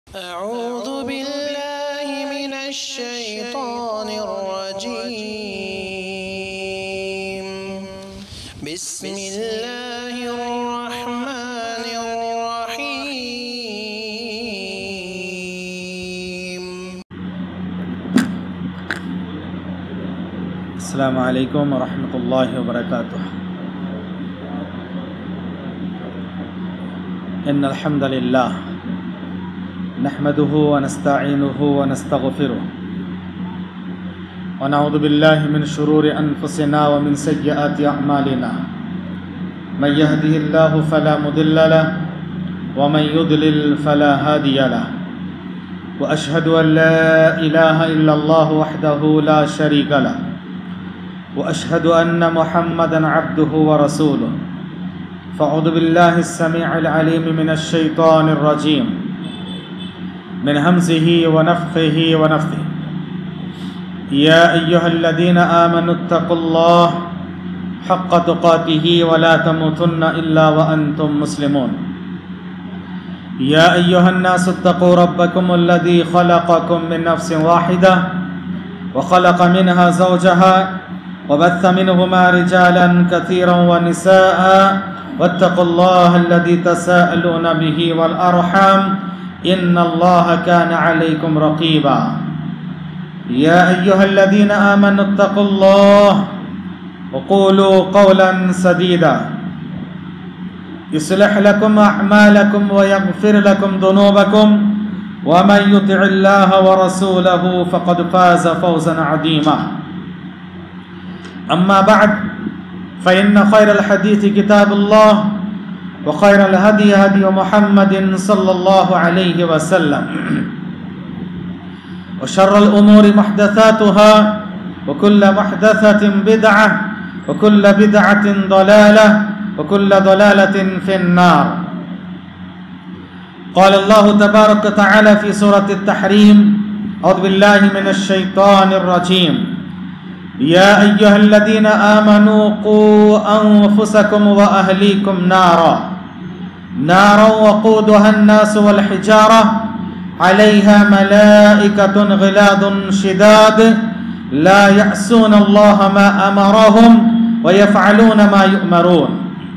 أعوذ بالله من الشيطان الرجيم بسم الله الرحمن الرحيم. السلام علیکم ورحمۃ اللہ وبرکاتہ. ان الحمد للہ نحمده ونستعینه ونستغفره ونعوذ باللہ من شرور انفسنا ومن سیئات اعمالنا. من يهده الله فلا مضل له ومن يضلل فلا هادي له. واشهد ان لا اله الا الله وحده لا شريك له واشهد ان محمدا عبده ورسوله. فاعوذ بالله السميع العليم من الشيطان الرجيم من همزه ونفخه ونفثه. يا أيها الذين آمنوا اتقوا الله حق تقاته ولا تموتن إلا وأنتم مسلمون. يا أيها الناس اتقوا ربكم الذي خلقكم من نفس واحدة وخلق منها زوجها وبث منهما رجالا كثيرا ونساء واتقوا الله الذي تساءلون به والأرحام إن الله كان عليكم رقيبا. يا أيها الذين آمنوا اتقوا الله وقولوا قولا سديدا يصلح لكم أعمالكم ويغفر لكم ذنوبكم ومن يطع الله ورسوله فقد فاز فوزا عظيما. أما بعد فإن خير الحديث كتاب الله وخير الهدي هدي محمد صلى الله عليه وسلم وشر الأمور محدثاتها وكل محدثة بدعة وكل بدعة ضلالة وكل ضلالة في النار. قال الله تبارك وتعالى في سورة التحريم أعوذ بالله من الشيطان الرجيم يا أيها الذين آمنوا قوا أنفسكم وأهليكم نارا وقودها الناس والحجارة عليها ملائكة غلاظ شداد لا يعصون الله ما أمرهم ويفعلون ما يؤمرون.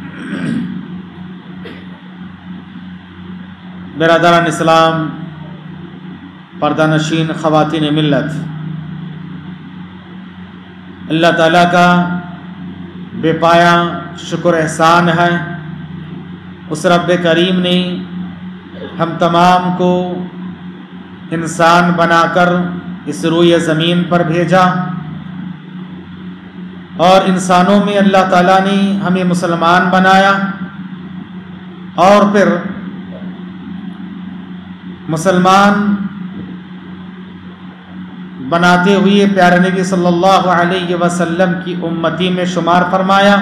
برادران اسلام، پردہ نشین خواتین ملت، اللہ تعالیٰ کا بے پایا شکر احسان ہے. اس رب کریم نے ہم تمام کو انسان بنا کر اس روئے زمین پر بھیجا اور انسانوں میں اللہ تعالیٰ نے ہمیں مسلمان بنایا اور پھر مسلمان بناتے ہوئے پیارے نبی صلی اللہ علیہ وسلم کی امتی میں شمار فرمایا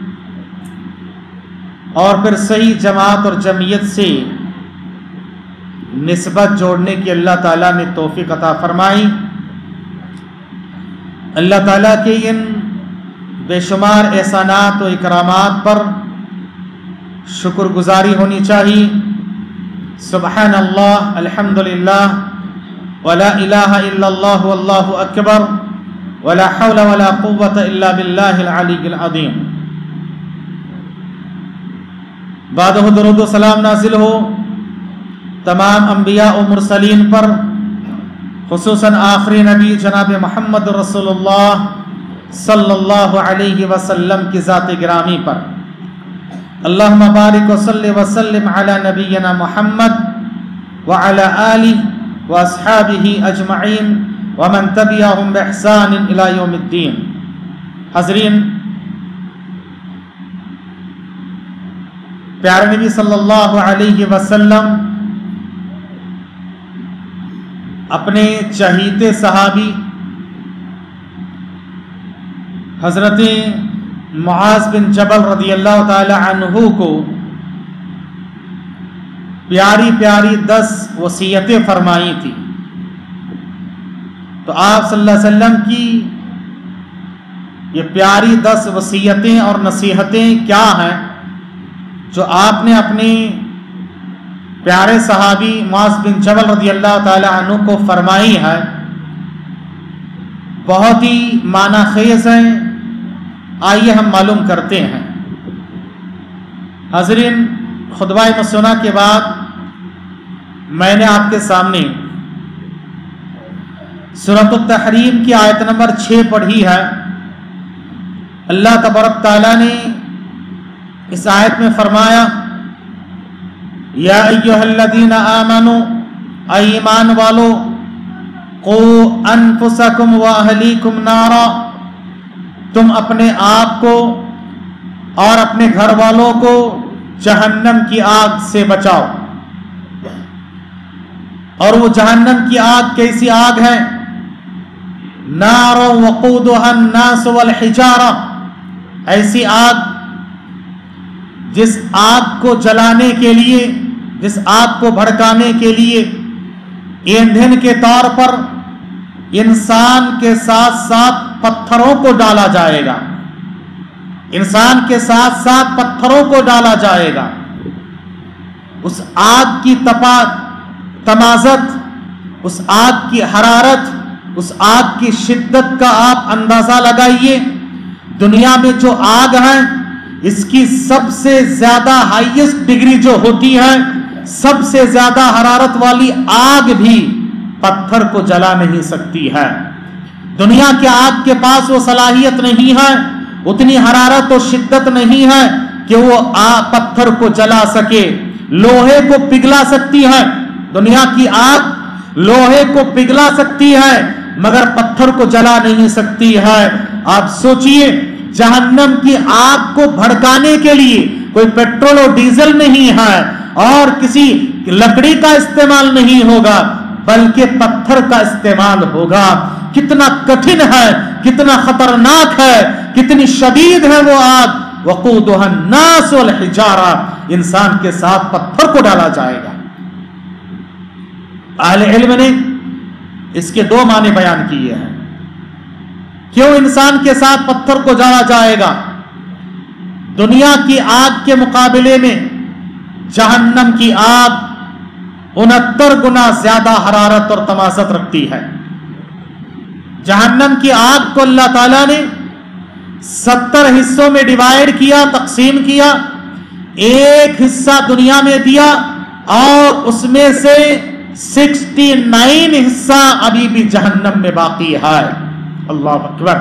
اور پھر صحیح جماعت اور جمعیت سے نسبت جوڑنے کی اللہ تعالیٰ نے توفیق عطا فرمائی. اللہ تعالیٰ کے ان بے شمار احسانات و اکرامات پر شکر گزاری ہونی چاہیے. سبحان اللہ، الحمدللہ، ولا الہ الا اللہ واللہ اکبر ولا حول ولا قوة الا باللہ العلی العظیم. بعد درود و سلام نازل ہو تمام انبیاء و مرسلین پر، خصوصاً آخری نبی جناب محمد رسول اللہ صلی اللہ علیہ وسلم کی ذات گرامی پر. اللہم بارک وصلی وسلم علی نبینا محمد وعلی آلہ واصحابہ اجمعین ومن تبعہم باحسان الی یوم الدین. حضرین، پیارے نبی صلی اللہ علیہ وسلم اپنے چہیتے صحابی حضرت معاذ بن جبل رضی اللہ تعالی عنہ کو پیاری پیاری 10 وصیتیں فرمائی تھی. تو آپ صلی اللہ علیہ وسلم کی یہ پیاری 10 وصیتیں اور نصیحتیں کیا ہیں جو آپ نے اپنی پیارے صحابی معاذ بن جبل رضی اللہ تعالی عنہ کو فرمائی ہے، بہت ہی معنی خیز ہیں، آئیے ہم معلوم کرتے ہیں۔ حاضرین، خطبہ مسنہ کے بعد میں نے آپ کے سامنے سورۃ التحریم کی آیت نمبر 6 پڑھی ہے۔ اللہ تبارک تعالیٰ نے اس آیت میں فرمایا، یا ایھا الذین آمنوا، اے ایمان والو، قوا انفسکم واہلیکم نارا، تم اپنے آپ کو اور اپنے گھر والوں کو جہنم کی آگ سے بچاؤ۔ اور وہ جہنم کی آگ کیسی آگ ہے؟ نار وقودها الناس والحجارہ، ایسی آگ جس آگ کو جلانے کے لیے، جس آگ کو بھڑکانے کے لیے ایندھن کے طور پر انسان کے ساتھ ساتھ پتھروں کو ڈالا جائے گا، انسان کے ساتھ ساتھ پتھروں کو ڈالا جائے گا۔ اس آگ کی تمازت، اس آگ کی حرارت، اس آگ کی شدت کا آپ اندازہ لگائیے۔ دنیا میں جو آگ ہے، اس کی سب سے زیادہ ہائیسٹ ڈگری جو ہوتی ہے، سب سے زیادہ حرارت والی آگ بھی پتھر کو جلا نہیں سکتی ہے۔ دنیا کے آگ کے پاس وہ صلاحیت نہیں ہے، اتنی حرارت و شدت نہیں ہے کہ وہ پتھر کو جلا سکے۔ لوہے کو پگھلا سکتی ہے، دنیا کی آگ لوہے کو پگھلا سکتی ہے مگر پتھر کو جلا نہیں سکتی ہے۔ آپ سوچئے، جہنم کی آگ کو بھڑکانے کے لیے کوئی پیٹرول اور ڈیزل نہیں ہے اور کسی لکڑی کا استعمال نہیں ہوگا بلکہ پتھر کا استعمال ہوگا۔ کتنا کٹھن ہے، کتنا خطرناک ہے، کتنی شدید ہے وہ آگ۔ وقودها الناس والحجارہ، انسان کے ساتھ پتھر کو ڈالا جائے گا۔ اہل علم نے اس کے 2 معنی بیان کیے ہیں۔ کیوں انسان کے ساتھ پتھر کو ڈالا جائے گا؟ دنیا کی آگ کے مقابلے میں جہنم کی آگ 69 گنا زیادہ حرارت اور تمازت رکھتی ہے۔ جہنم کی آگ کو اللہ تعالیٰ نے 70 حصوں میں ڈیوائیڈ کیا، تقسیم کیا، ایک حصہ دنیا میں دیا اور اس میں سے 69 حصہ ابھی بھی جہنم میں باقی ہے۔ اللہ اکبر،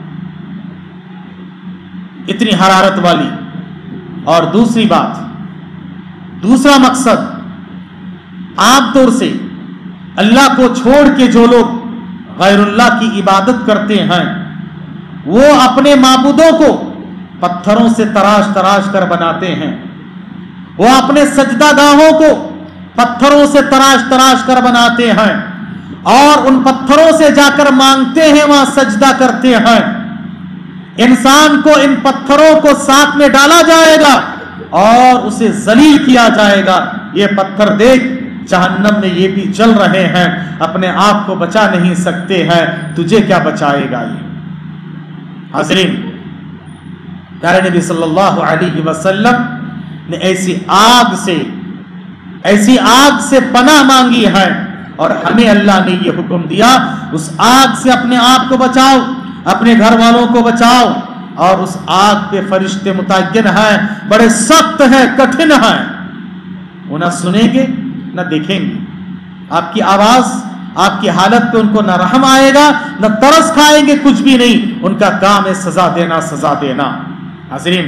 اتنی حرارت والی۔ اور دوسری بات، دوسرا مقصد، عام طور سے اللہ کو چھوڑ کے جو لوگ غیر اللہ کی عبادت کرتے ہیں، وہ اپنے معبودوں کو پتھروں سے تراش تراش کر بناتے ہیں، وہ اپنے سجدہ گاہوں کو پتھروں سے تراش تراش کر بناتے ہیں اور ان پتھروں سے جا کر مانگتے ہیں، وہاں سجدہ کرتے ہیں۔ انسان کو ان پتھروں کو ساتھ میں ڈالا جائے گا اور اسے ذلیل کیا جائے گا۔ یہ پتھر دیکھ، جہنم میں یہ بھی جل رہے ہیں، اپنے آپ کو بچا نہیں سکتے ہیں، تجھے کیا بچائے گا یہ؟ حاضرین، پیارے نبی صلی اللہ علیہ وسلم نے ایسی آگ سے پناہ مانگی ہے اور ہمیں اللہ نے یہ حکم دیا، اس آگ سے اپنے آپ کو بچاؤ، اپنے گھر والوں کو بچاؤ۔ اور اس آگ پہ فرشتے متعین ہیں، بڑے سخت ہیں، کٹھن ہیں، وہ نہ سنیں گے نہ دیکھیں گے۔ آپ کی آواز، آپ کی حالت پہ ان کو نہ رحم آئے گا نہ ترس کھائیں گے، کچھ بھی نہیں، ان کا کام ہے سزا دینا، سزا دینا۔ حاضرین،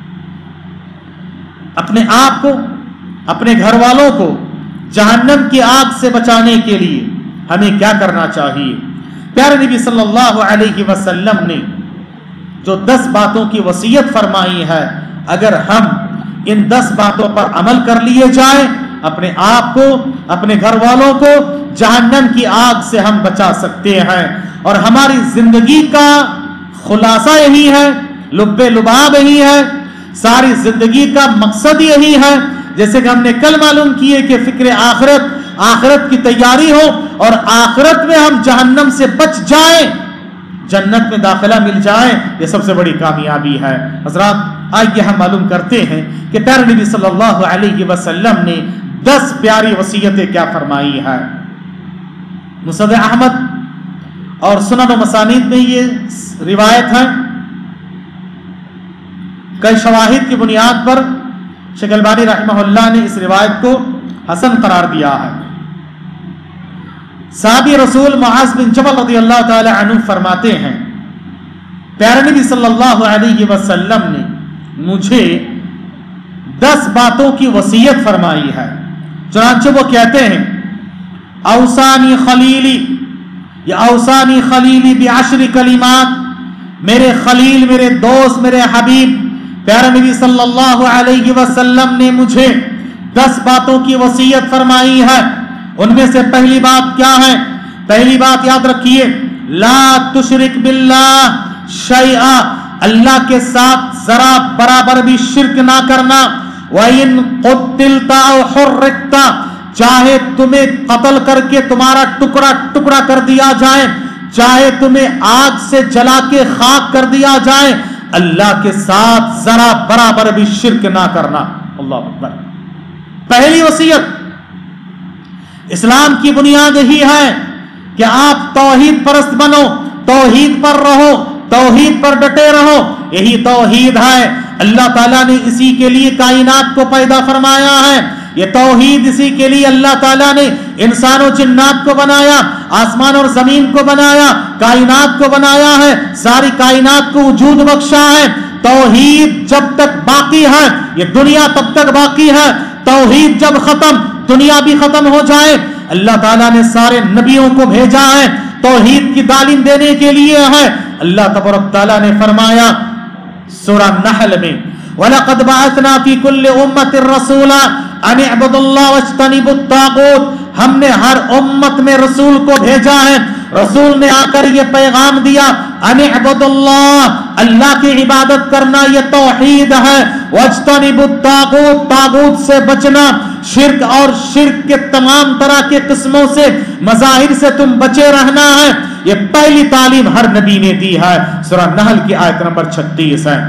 اپنے آپ کو، اپنے گھر والوں کو جہنم کی آگ سے بچانے کے لیے ہمیں کیا کرنا چاہیے؟ پیارے نبی صلی اللہ علیہ وسلم نے جو 10 باتوں کی وصیت فرمائی ہے، اگر ہم ان 10 باتوں پر عمل کر لیے جائیں، اپنے آپ کو، اپنے گھر والوں کو جہنم کی آگ سے ہم بچا سکتے ہیں۔ اور ہماری زندگی کا خلاصہ یہی ہے، لب لباب یہی ہے، ساری زندگی کا مقصد یہی ہے، جیسے کہ ہم نے کل معلوم کیے کہ فکر آخرت کی تیاری ہو اور آخرت میں ہم جہنم سے بچ جائیں، جنت میں داخلہ مل جائے، یہ سب سے بڑی کامیابی ہے۔ حضرات، آئیے ہم معلوم کرتے ہیں کہ پیارے نبی صلی اللہ علیہ وسلم نے 10 پیاری وصیتیں کیا فرمائی ہے۔ مسند احمد اور سنن و مسانید میں یہ روایت ہے، کئی شواہد کی بنیاد پر شیخ البانی رحمہ اللہ نے اس روایت کو حسن قرار دیا ہے۔ صحابی رسول معاذ بن جبل رضی اللہ تعالی عنہ فرماتے ہیں پیارے نبی صلی اللہ علیہ وسلم نے مجھے 10 باتوں کی وصیت فرمائی ہے۔ چنانچہ وہ کہتے ہیں اوصانی خلیلی، یا اوصانی خلیلی ب10 کلمات، میرے خلیل، میرے دوست، میرے حبیب پیارے نبی صلی اللہ علیہ وسلم نے مجھے 10 باتوں کی وصیت فرمائی ہے۔ ان میں سے پہلی بات کیا ہے؟ پہلی بات یاد رکھیے، لا تشرک باللہ شیئا، اللہ کے ساتھ ذرا برابر بھی شرک نہ کرنا۔ وَإِن قُتِلْتَ أَوْ حُرِّقْتَ، چاہے تمہیں قتل کر کے تمہارا ٹکڑا ٹکڑا کر دیا جائے، چاہے تمہیں آگ سے جلا کے خاک کر دیا جائے، اللہ کے ساتھ ذرا برابر بھی شرک نہ کرنا۔ اللہ اکبر۔ پہلی وصیت، اسلام کی بنیاد یہی ہے کہ آپ توحید پرست بنو، توحید پر رہو، توحید پر ڈٹے رہو، یہی توحید ہے۔ اللہ تعالیٰ نے اسی کے لیے کائنات کو پیدا فرمایا ہے، یہ توحید اسی کے لیے اللہ تعالیٰ نے انسان و جنات کو بنایا، آسمان اور زمین کو بنایا، کائنات کو بنایا ہے، ساری کائنات کو وجود بخشا ہے۔ توحید جب تک باقی ہے یہ دنیا تب تک باقی ہے، توحید جب ختم دنیا بھی ختم ہو جائے۔ اللہ تعالیٰ نے سارے نبیوں کو بھیجا ہے توحید کی تعلیم دینے کے لیے ہے۔ اللہ تبارک تعالیٰ نے فرمایا سورہ نحل میں وَلَقَدْ بَعَثْنَا فِي كُلِّ أُمَّةٍ رَسُولًا أَنِ اعْبُدُوا اللَّهَ وَاجْتَنِبُوا الطَّاغُوتَ، ہم نے ہر امت میں رسول کو بھیجا ہے، رسول نے آ کر یہ پیغام دیا أَنِ اعْبُدُوا اللَّهَ، اللہ کی عبادت کرنا یہ توحید ہے، وَاجْتَنِبُوا الطَّاغُوتَ، طاغوت سے بچنا، شرک اور شرک کے تمام طرح کے قسموں سے مظاہر سے تم بچے رہنا ہے۔ یہ پہلی تعلیم ہر نبی نے دی ہے، سورہ نحل کی آیت نمبر 36 ہے۔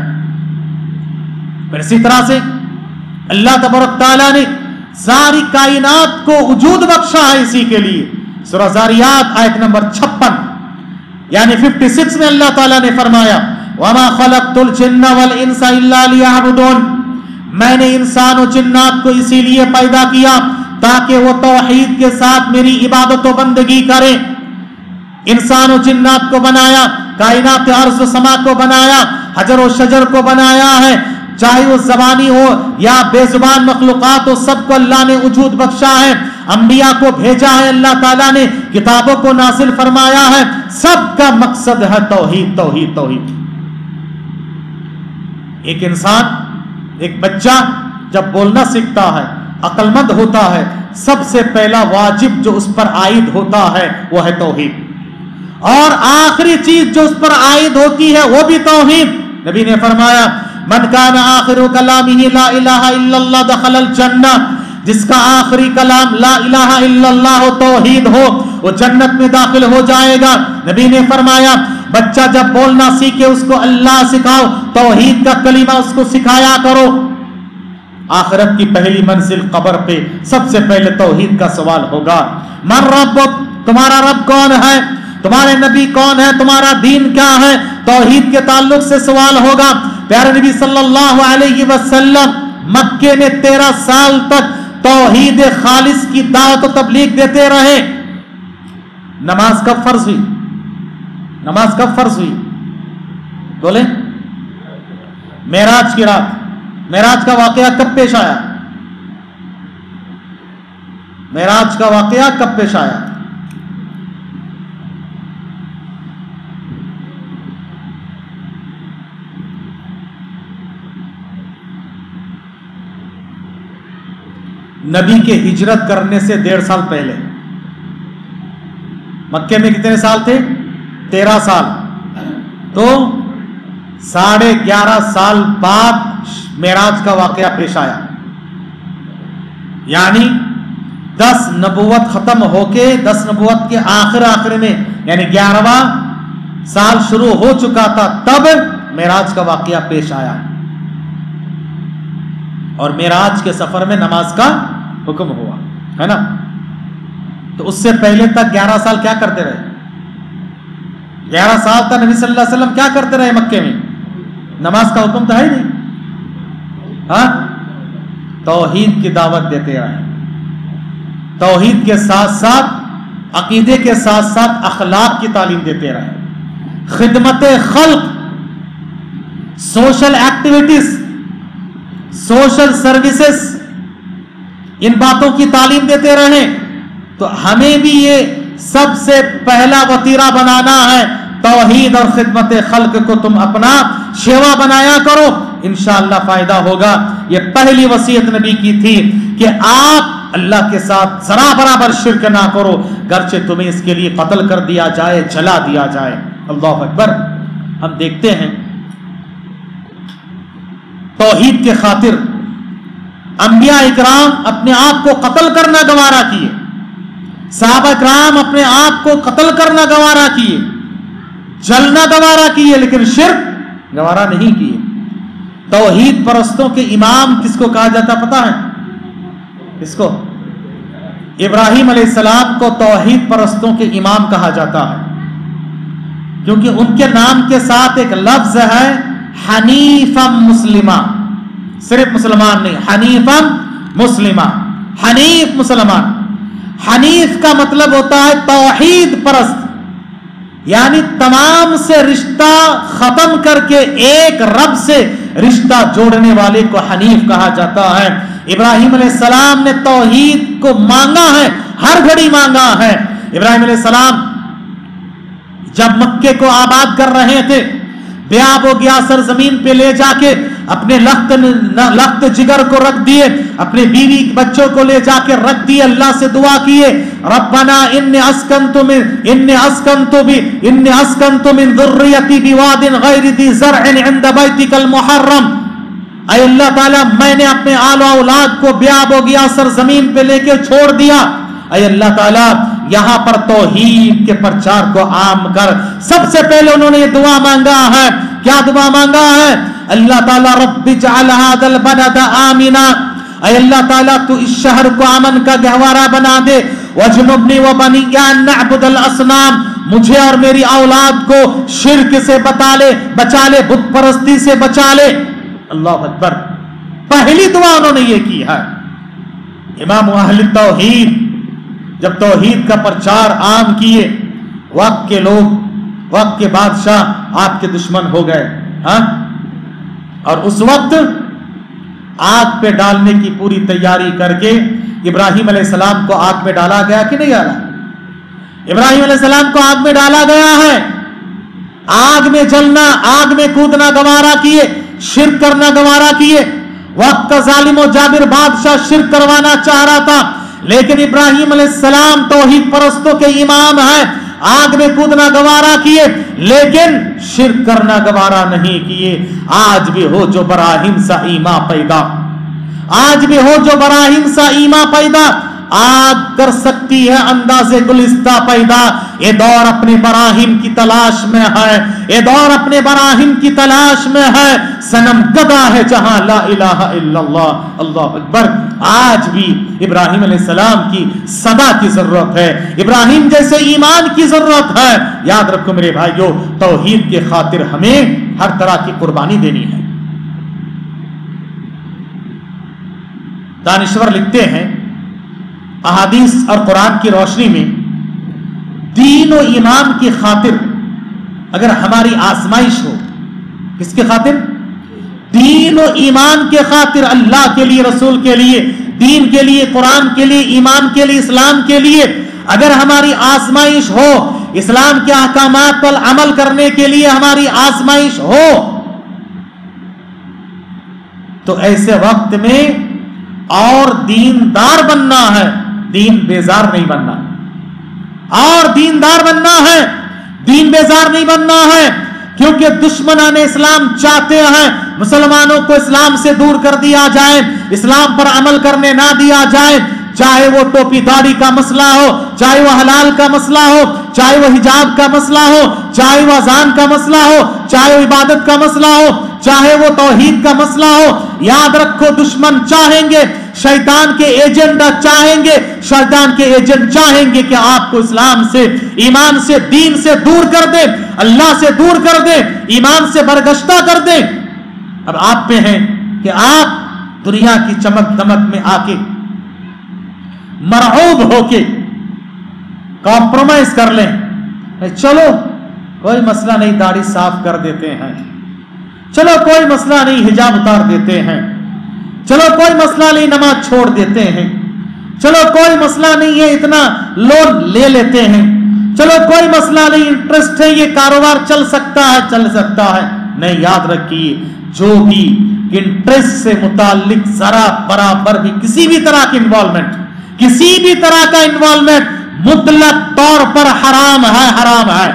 پھر اسی طرح سے اللہ تبارک تعالیٰ نے ساری کائنات کو وجود بخشا ہے اسی کے لیے، سورہ زاریات آیت نمبر 56 یعنی 56 میں اللہ تعالیٰ نے فرمایا وَمَا خَلَقْتُ الْجِنَّ وَالْإِنسَ إِلَّا لِيَعْبُدُونَ، میں نے انسان و جنات کو اسی لیے پیدا کیا تاکہ وہ توحید کے ساتھ میری عبادت و بندگی کریں۔ انسان و جنات کو بنایا، کائنات ارض و سما کو بنایا، حجر و شجر کو بنایا ہے، چاہے وہ زبانی ہو یا بے زبان مخلوقات ہو، سب کو اللہ نے وجود بخشا ہے۔ انبیاء کو بھیجا ہے اللہ تعالیٰ نے، کتابوں کو نازل فرمایا ہے، سب کا مقصد ہے توحید توحید توحید۔ ایک انسان، ایک بچہ جب بولنا سیکھتا ہے، عقل مند ہوتا ہے، سب سے پہلا واجب جو اس پر عائد ہوتا ہے وہ ہے توحید، اور آخری چیز جو اس پر عائد ہوتی ہے وہ بھی توحید۔ نبی نے فرمایا من کان آخر کلامہ لا الہ الا اللہ دخل الجنہ، جس کا آخری کلام لا الہ الا اللہ ہو، توحید ہو، وہ جنت میں داخل ہو جائے گا۔ نبی نے فرمایا بچہ جب بولنا سیکھے اس کو اللہ سکھاؤ، توحید کا کلمہ اس کو سکھایا کرو۔ آخرت کی پہلی منزل قبر پہ سب سے پہلے توحید کا سوال ہوگا، من ربک، تمہارا رب کون ہے، تمہارے نبی کون ہے، تمہارا دین کیا ہے، توحید کے تعلق سے سوال ہوگا۔ پیارے نبی صلی اللہ علیہ وسلم مکے میں 13 سال تک توحید خالص کی دعوت و تبلیغ دیتے رہے۔ نماز کب فرض ہوئی؟ نماز کب فرض ہوئی بولیں؟ معراج کی رات۔ معراج کا واقعہ کب پیش آیا؟ معراج کا واقعہ کب پیش آیا؟ نبی کے ہجرت کرنے سے 1.5 سال پہلے۔ مکے میں کتنے سال تھے؟ 13 سال، تو 11.5 سال بعد معراج کا واقعہ پیش آیا، یعنی 10 نبوت ختم ہو کے 10 نبوت کے آخر میں یعنی 11واں سال شروع ہو چکا تھا، تب معراج کا واقعہ پیش آیا، اور معراج کے سفر میں نماز کا حکم ہوا ہے نا. تو اس سے پہلے تک 11 سال کیا کرتے رہے؟ 11 سال تک نبی صلی اللہ علیہ وسلم کیا کرتے رہے مکے میں؟ نماز کا حکم تو ہے ہی نہیں. ہاں توحید کی دعوت دیتے رہے, توحید کے ساتھ ساتھ عقیدے کے ساتھ ساتھ اخلاق کی تعلیم دیتے رہے, خدمت خلق, سوشل ایکٹیویٹیز, سوشل سروسز, ان باتوں کی تعلیم دیتے رہے. تو ہمیں بھی یہ سب سے پہلا وتیرہ بنانا ہے, توحید اور خدمت خلق کو تم اپنا شیوا بنایا کرو, انشاءاللہ فائدہ ہوگا. یہ پہلی وصیت نبی کی تھی کہ آپ اللہ کے ساتھ ذرا برابر شرک نہ کرو, گرچہ تمہیں اس کے لیے قتل کر دیا جائے, جلا دیا جائے. اللہ اکبر. ہم دیکھتے ہیں توحید کے خاطر انبیاء اکرام اپنے آپ کو قتل کرنا گوارا کیے, صحابہ اکرام اپنے آپ کو قتل کرنا گوارا کیے, جلنا گوارا کیے, لیکن شرک گوارا نہیں کیے. توحید پرستوں کے امام کس کو کہا جاتا پتہ ہے؟ کس کو؟ ابراہیم علیہ السلام کو توحید پرستوں کے امام کہا جاتا ہے, کیونکہ ان کے نام کے ساتھ ایک لفظ ہے حنیفا مسلمہ. صرف مسلمان نہیں, حنیفا مسلمہ, حنیف مسلمان. حنیف کا مطلب ہوتا ہے توحید پرست, یعنی تمام سے رشتہ ختم کر کے ایک رب سے رشتہ جوڑنے والے کو حنیف کہا جاتا ہے. ابراہیم علیہ السلام نے توحید کو مانگا ہے, ہر گھڑی مانگا ہے. ابراہیم علیہ السلام جب مکے کو آباد کر رہے تھے, بیاب ہو گیا, سرزمین پہ لے جا کے اپنے لخت جگر کو رکھ دیے, اپنے بیوی بچوں کو لے جا کے رکھ دیے, اللہ سے دعا کیے, ربنا انی اسکنت من ذریتی بواد غیر ذی زرع عند بیتک المحرم. اے اللہ تعالیٰ میں نے اپنے آل و اولاد کو بیاب ہو گیا سرزمین پہ لے کے چھوڑ دیا, اے اللہ تعالیٰ یہاں پر توحید کے پرچار کو عام کر. سب سے پہلے انہوں نے یہ دعا مانگا ہے. کیا دعا مانگا ہے؟ اللہ تعالیٰ رب اجعل ھذا البلد آمنا, اے اللہ تعالیٰ تو اس شہر کو امن کا گہوارہ بنا دے. واجنبنی وبنی ان نعبد الاصنام, مجھے اور میری اولاد کو شرک سے بچا لے, بت پرستی سے بچا لے. اللہ اکبر. پہلی دعا انہوں نے یہ کی ہے. امام اہل توحید جب توحید کا پرچار عام کیے, وقت کے لوگ, وقت کے بادشاہ آپ کے دشمن ہو گئے. ہاں, اور اس وقت آگ پہ ڈالنے کی پوری تیاری کر کے ابراہیم علیہ السلام کو آگ میں ڈالا گیا کہ نہیں ڈالا؟ ابراہیم علیہ السلام کو آگ میں ڈالا گیا ہے. آگ میں جلنا, آگ میں کودنا گوارا کیے, شرک کرنا گوارا کیے. وقت کا ظالم و جابر بادشاہ شرک کروانا چاہ رہا تھا, لیکن ابراہیم علیہ السلام توحید پرستوں کے امام ہیں, آگ میں کودنا گوارا کیے, لیکن شرک کرنا گوارا نہیں کیے. آج بھی ہو جو براہیم سا ایمان پیدا, آج بھی ہو جو براہیم سا ایمان پیدا, آگ کر سکتی ہے انداز گلستہ پیدا. یہ دور اپنے براہیم کی تلاش میں ہے, یہ دور اپنے براہیم کی تلاش میں ہے. صنم گدا ہے جہاں لا الہ الا اللہ. اللہ اکبر. آج بھی ابراہیم علیہ السلام کی صدا کی ضرورت ہے, ابراہیم جیسے ایمان کی ضرورت ہے. یاد رکھو میرے بھائیو, توحید کے خاطر ہمیں ہر طرح کی قربانی دینی ہے. دانشور لکھتے ہیں احادیث اور قرآن کی روشنی میں, دین و ایمان کی خاطر اگر ہماری آزمائش ہو, کس کے خاطر؟ دین و ایمان کے خاطر, اللہ کے لیے, رسول کے لیے, دین کے لیے, قرآن کے لیے, ایمان کے لیے, اسلام کے لیے اگر ہماری آزمائش ہو, اسلام کے احکامات پر عمل کرنے کے لیے ہماری آزمائش ہو, تو ایسے وقت میں اور دیندار بننا ہے, دین بیزار نہیں بننا, اور دیندار بننا ہے, دین بیزار نہیں بننا ہے. کیونکہ دشمنان اسلام چاہتے ہیں مسلمانوں کو اسلام سے دور کر دیا جائے, اسلام پر عمل کرنے نہ دیا جائے. چاہے وہ ٹوپی داڑھی کا مسئلہ ہو, چاہے وہ حلال کا مسئلہ ہو, چاہے وہ حجاب کا مسئلہ ہو, چاہے وہ اذان کا مسئلہ ہو, چاہے وہ عبادت کا مسئلہ ہو, چاہے وہ توحید کا مسئلہ ہو. یاد رکھو دشمن چاہیں گے شیطان کے ایجنڈا چاہیں گے، شیطان کے ایجنٹ چاہیں گے کہ آپ کو اسلام سے، ایمان سے، دین سے دور کر دیں، اللہ سے دور کر دیں، ایمان سے برگشتہ کر دیں۔ اب آپ پہ ہیں کہ آپ دنیا کی چمک دمک میں آ کے مرعوب ہو کے کمپرومائز کر لیں، چلو کوئی مسئلہ نہیں، داڑھی صاف کر دیتے ہیں، چلو کوئی مسئلہ نہیں، حجاب اتار دیتے ہیں، چلو کوئی مسئلہ نہیں، نماز چھوڑ دیتے ہیں، چلو کوئی مسئلہ نہیں ہے، اتنا لون لے لیتے ہیں، چلو کوئی مسئلہ نہیں، انٹرسٹ ہے، یہ کاروبار چل سکتا ہے، چل سکتا ہے۔ نہیں، یاد رکھیے، جو بھی انٹرسٹ سے متعلق ذرا برابر بھی کسی بھی طرح کی انوالومنٹ، کسی بھی طرح کا انوالومنٹ مطلق طور پر حرام ہے، حرام ہے۔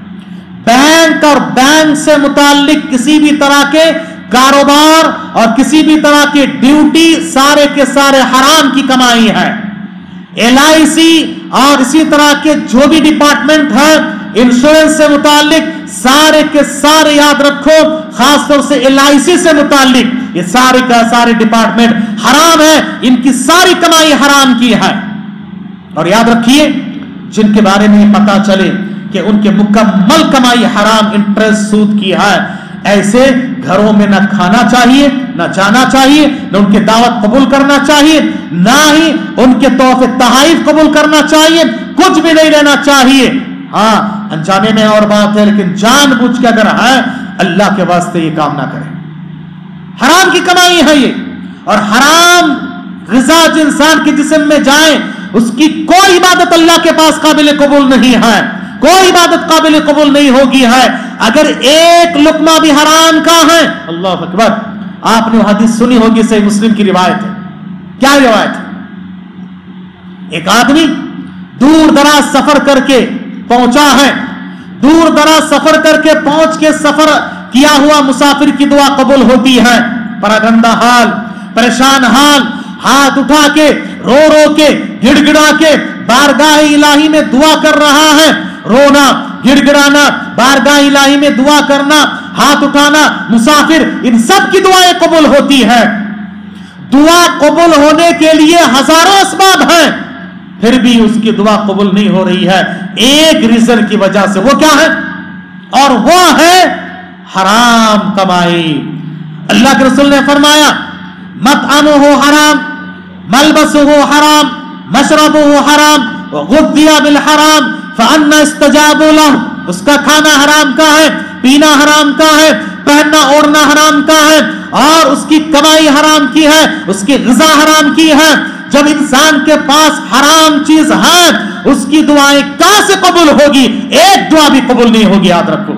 بینک اور بینک سے متعلق کسی بھی طرح کے کاروبار اور کسی بھی طرح کی ڈیوٹی سارے کے سارے حرام کی کمائی ہے۔ LIC اور اسی طرح کے جو بھی ڈپارٹمنٹ ہے انشورنس سے متعلق سارے کے سارے یاد رکھو، خاص طور سے LIC سے متعلق یہ سارے کا سارے ڈپارٹمنٹ حرام ہے، ان کی ساری کمائی حرام کی ہے۔ اور یاد رکھیے، جن کے بارے میں پتا چلے کہ ان کے مکمل کمائی حرام، انٹرسٹ، سود کی ہے، ایسے گھروں میں نہ کھانا چاہیے، نہ جانا چاہیے، نہ ان کے دعوت قبول کرنا چاہیے، نہ ہی ان کے تحفے تحائف قبول کرنا چاہیے، کچھ بھی نہیں لینا چاہیے۔ ہاں، انجانے میں اور بات ہے، لیکن جان بوجھ کے اگر ہے اللہ کے واسطے یہ کام نہ کریں۔ حرام کی کمائی ہے یہ، اور حرام غذا جو انسان کے جسم میں جائے اس کی کوئی عبادت اللہ کے پاس قابل قبول نہیں ہے، کوئی عبادت قابل قبول نہیں ہوگی ہے اگر ایک لقمہ بھی حرام کا ہے۔ اللہ اکبر۔ آپ نے حدیث سنی ہوگی، صحیح مسلم کی روایت ہے۔ کیا روایت ہے؟ ایک آدمی دور دراز سفر کر کے پہنچا ہے، دور دراز سفر کر کے پہنچ کے سفر کیا ہوا مسافر کی دعا قبول ہوتی ہے۔ پراگندہ حال، پریشان حال، ہاتھ اٹھا کے، رو رو کے، گڑ گڑا کے بارگاہ الہی میں دعا کر رہا ہے۔ رونا، گڑ گڑانا، بارگاہ الہی میں دعا کرنا، ہاتھ اٹھانا، مسافر، ان سب کی دعائیں قبول ہوتی ہے۔ دعا قبول ہونے کے لیے ہزاروں اسباب ہیں، پھر بھی اس کی دعا قبول نہیں ہو رہی ہے ایک ریزن کی وجہ سے۔ وہ کیا ہے؟ اور وہ ہے حرام کمائی۔ اللہ کے رسول نے فرمایا، مطعمہ حرام، ملبسہ حرام، مشربہ حرام، وغذی بالحرام فأنا استجاب لہ۔ اس کا کھانا حرام کا ہے، پینا حرام کا ہے، پہننا اوڑھنا حرام کا ہے، اور اس کی کمائی حرام کی ہے، اس کی غذا حرام کی ہے۔ جب انسان کے پاس حرام چیز ہے اس کی دعائیں کہاں سے قبول ہوگی؟ ایک دعا بھی قبول نہیں ہوگی، یاد رکھو۔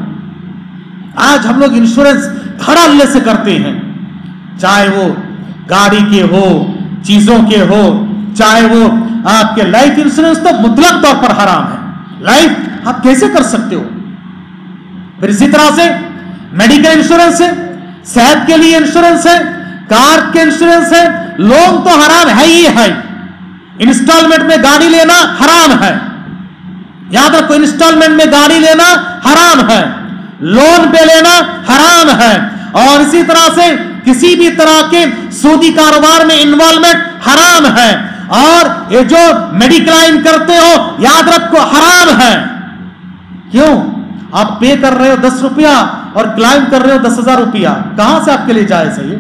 آج ہم لوگ انشورنس دھڑا اللہ سے کرتے ہیں، چاہے وہ گاڑی کے ہو، چیزوں کے ہو، چاہے وہ آپ کے لائف انشورنس تو مطلق طور پر حرام ہے۔ لائف آپ کیسے کر سکتے ہو؟ پھر اسی طرح سے میڈیکل انشورنس ہے، صحت کے لیے انشورنس ہے، کار کے انشورنس ہے، لون تو حرام ہے ہی ہے۔ انسٹالمنٹ میں گاڑی لینا حرام ہے، یاد رکھو، انسٹالمنٹ میں گاڑی لینا حرام ہے، لون پہ لینا حرام ہے، اور اسی طرح سے کسی بھی طرح کے سودی کاروبار میں انوالومنٹ حرام ہے، اور یہ جو میڈیکلائم کرتے ہو یاد رکھو حرام ہے۔ کیوں؟ آپ پے کر رہے ہو 10 روپیہ اور کلائم کر رہے ہو 10,000 روپیہ، کہاں سے آپ کے لیے جائز ہے یہ؟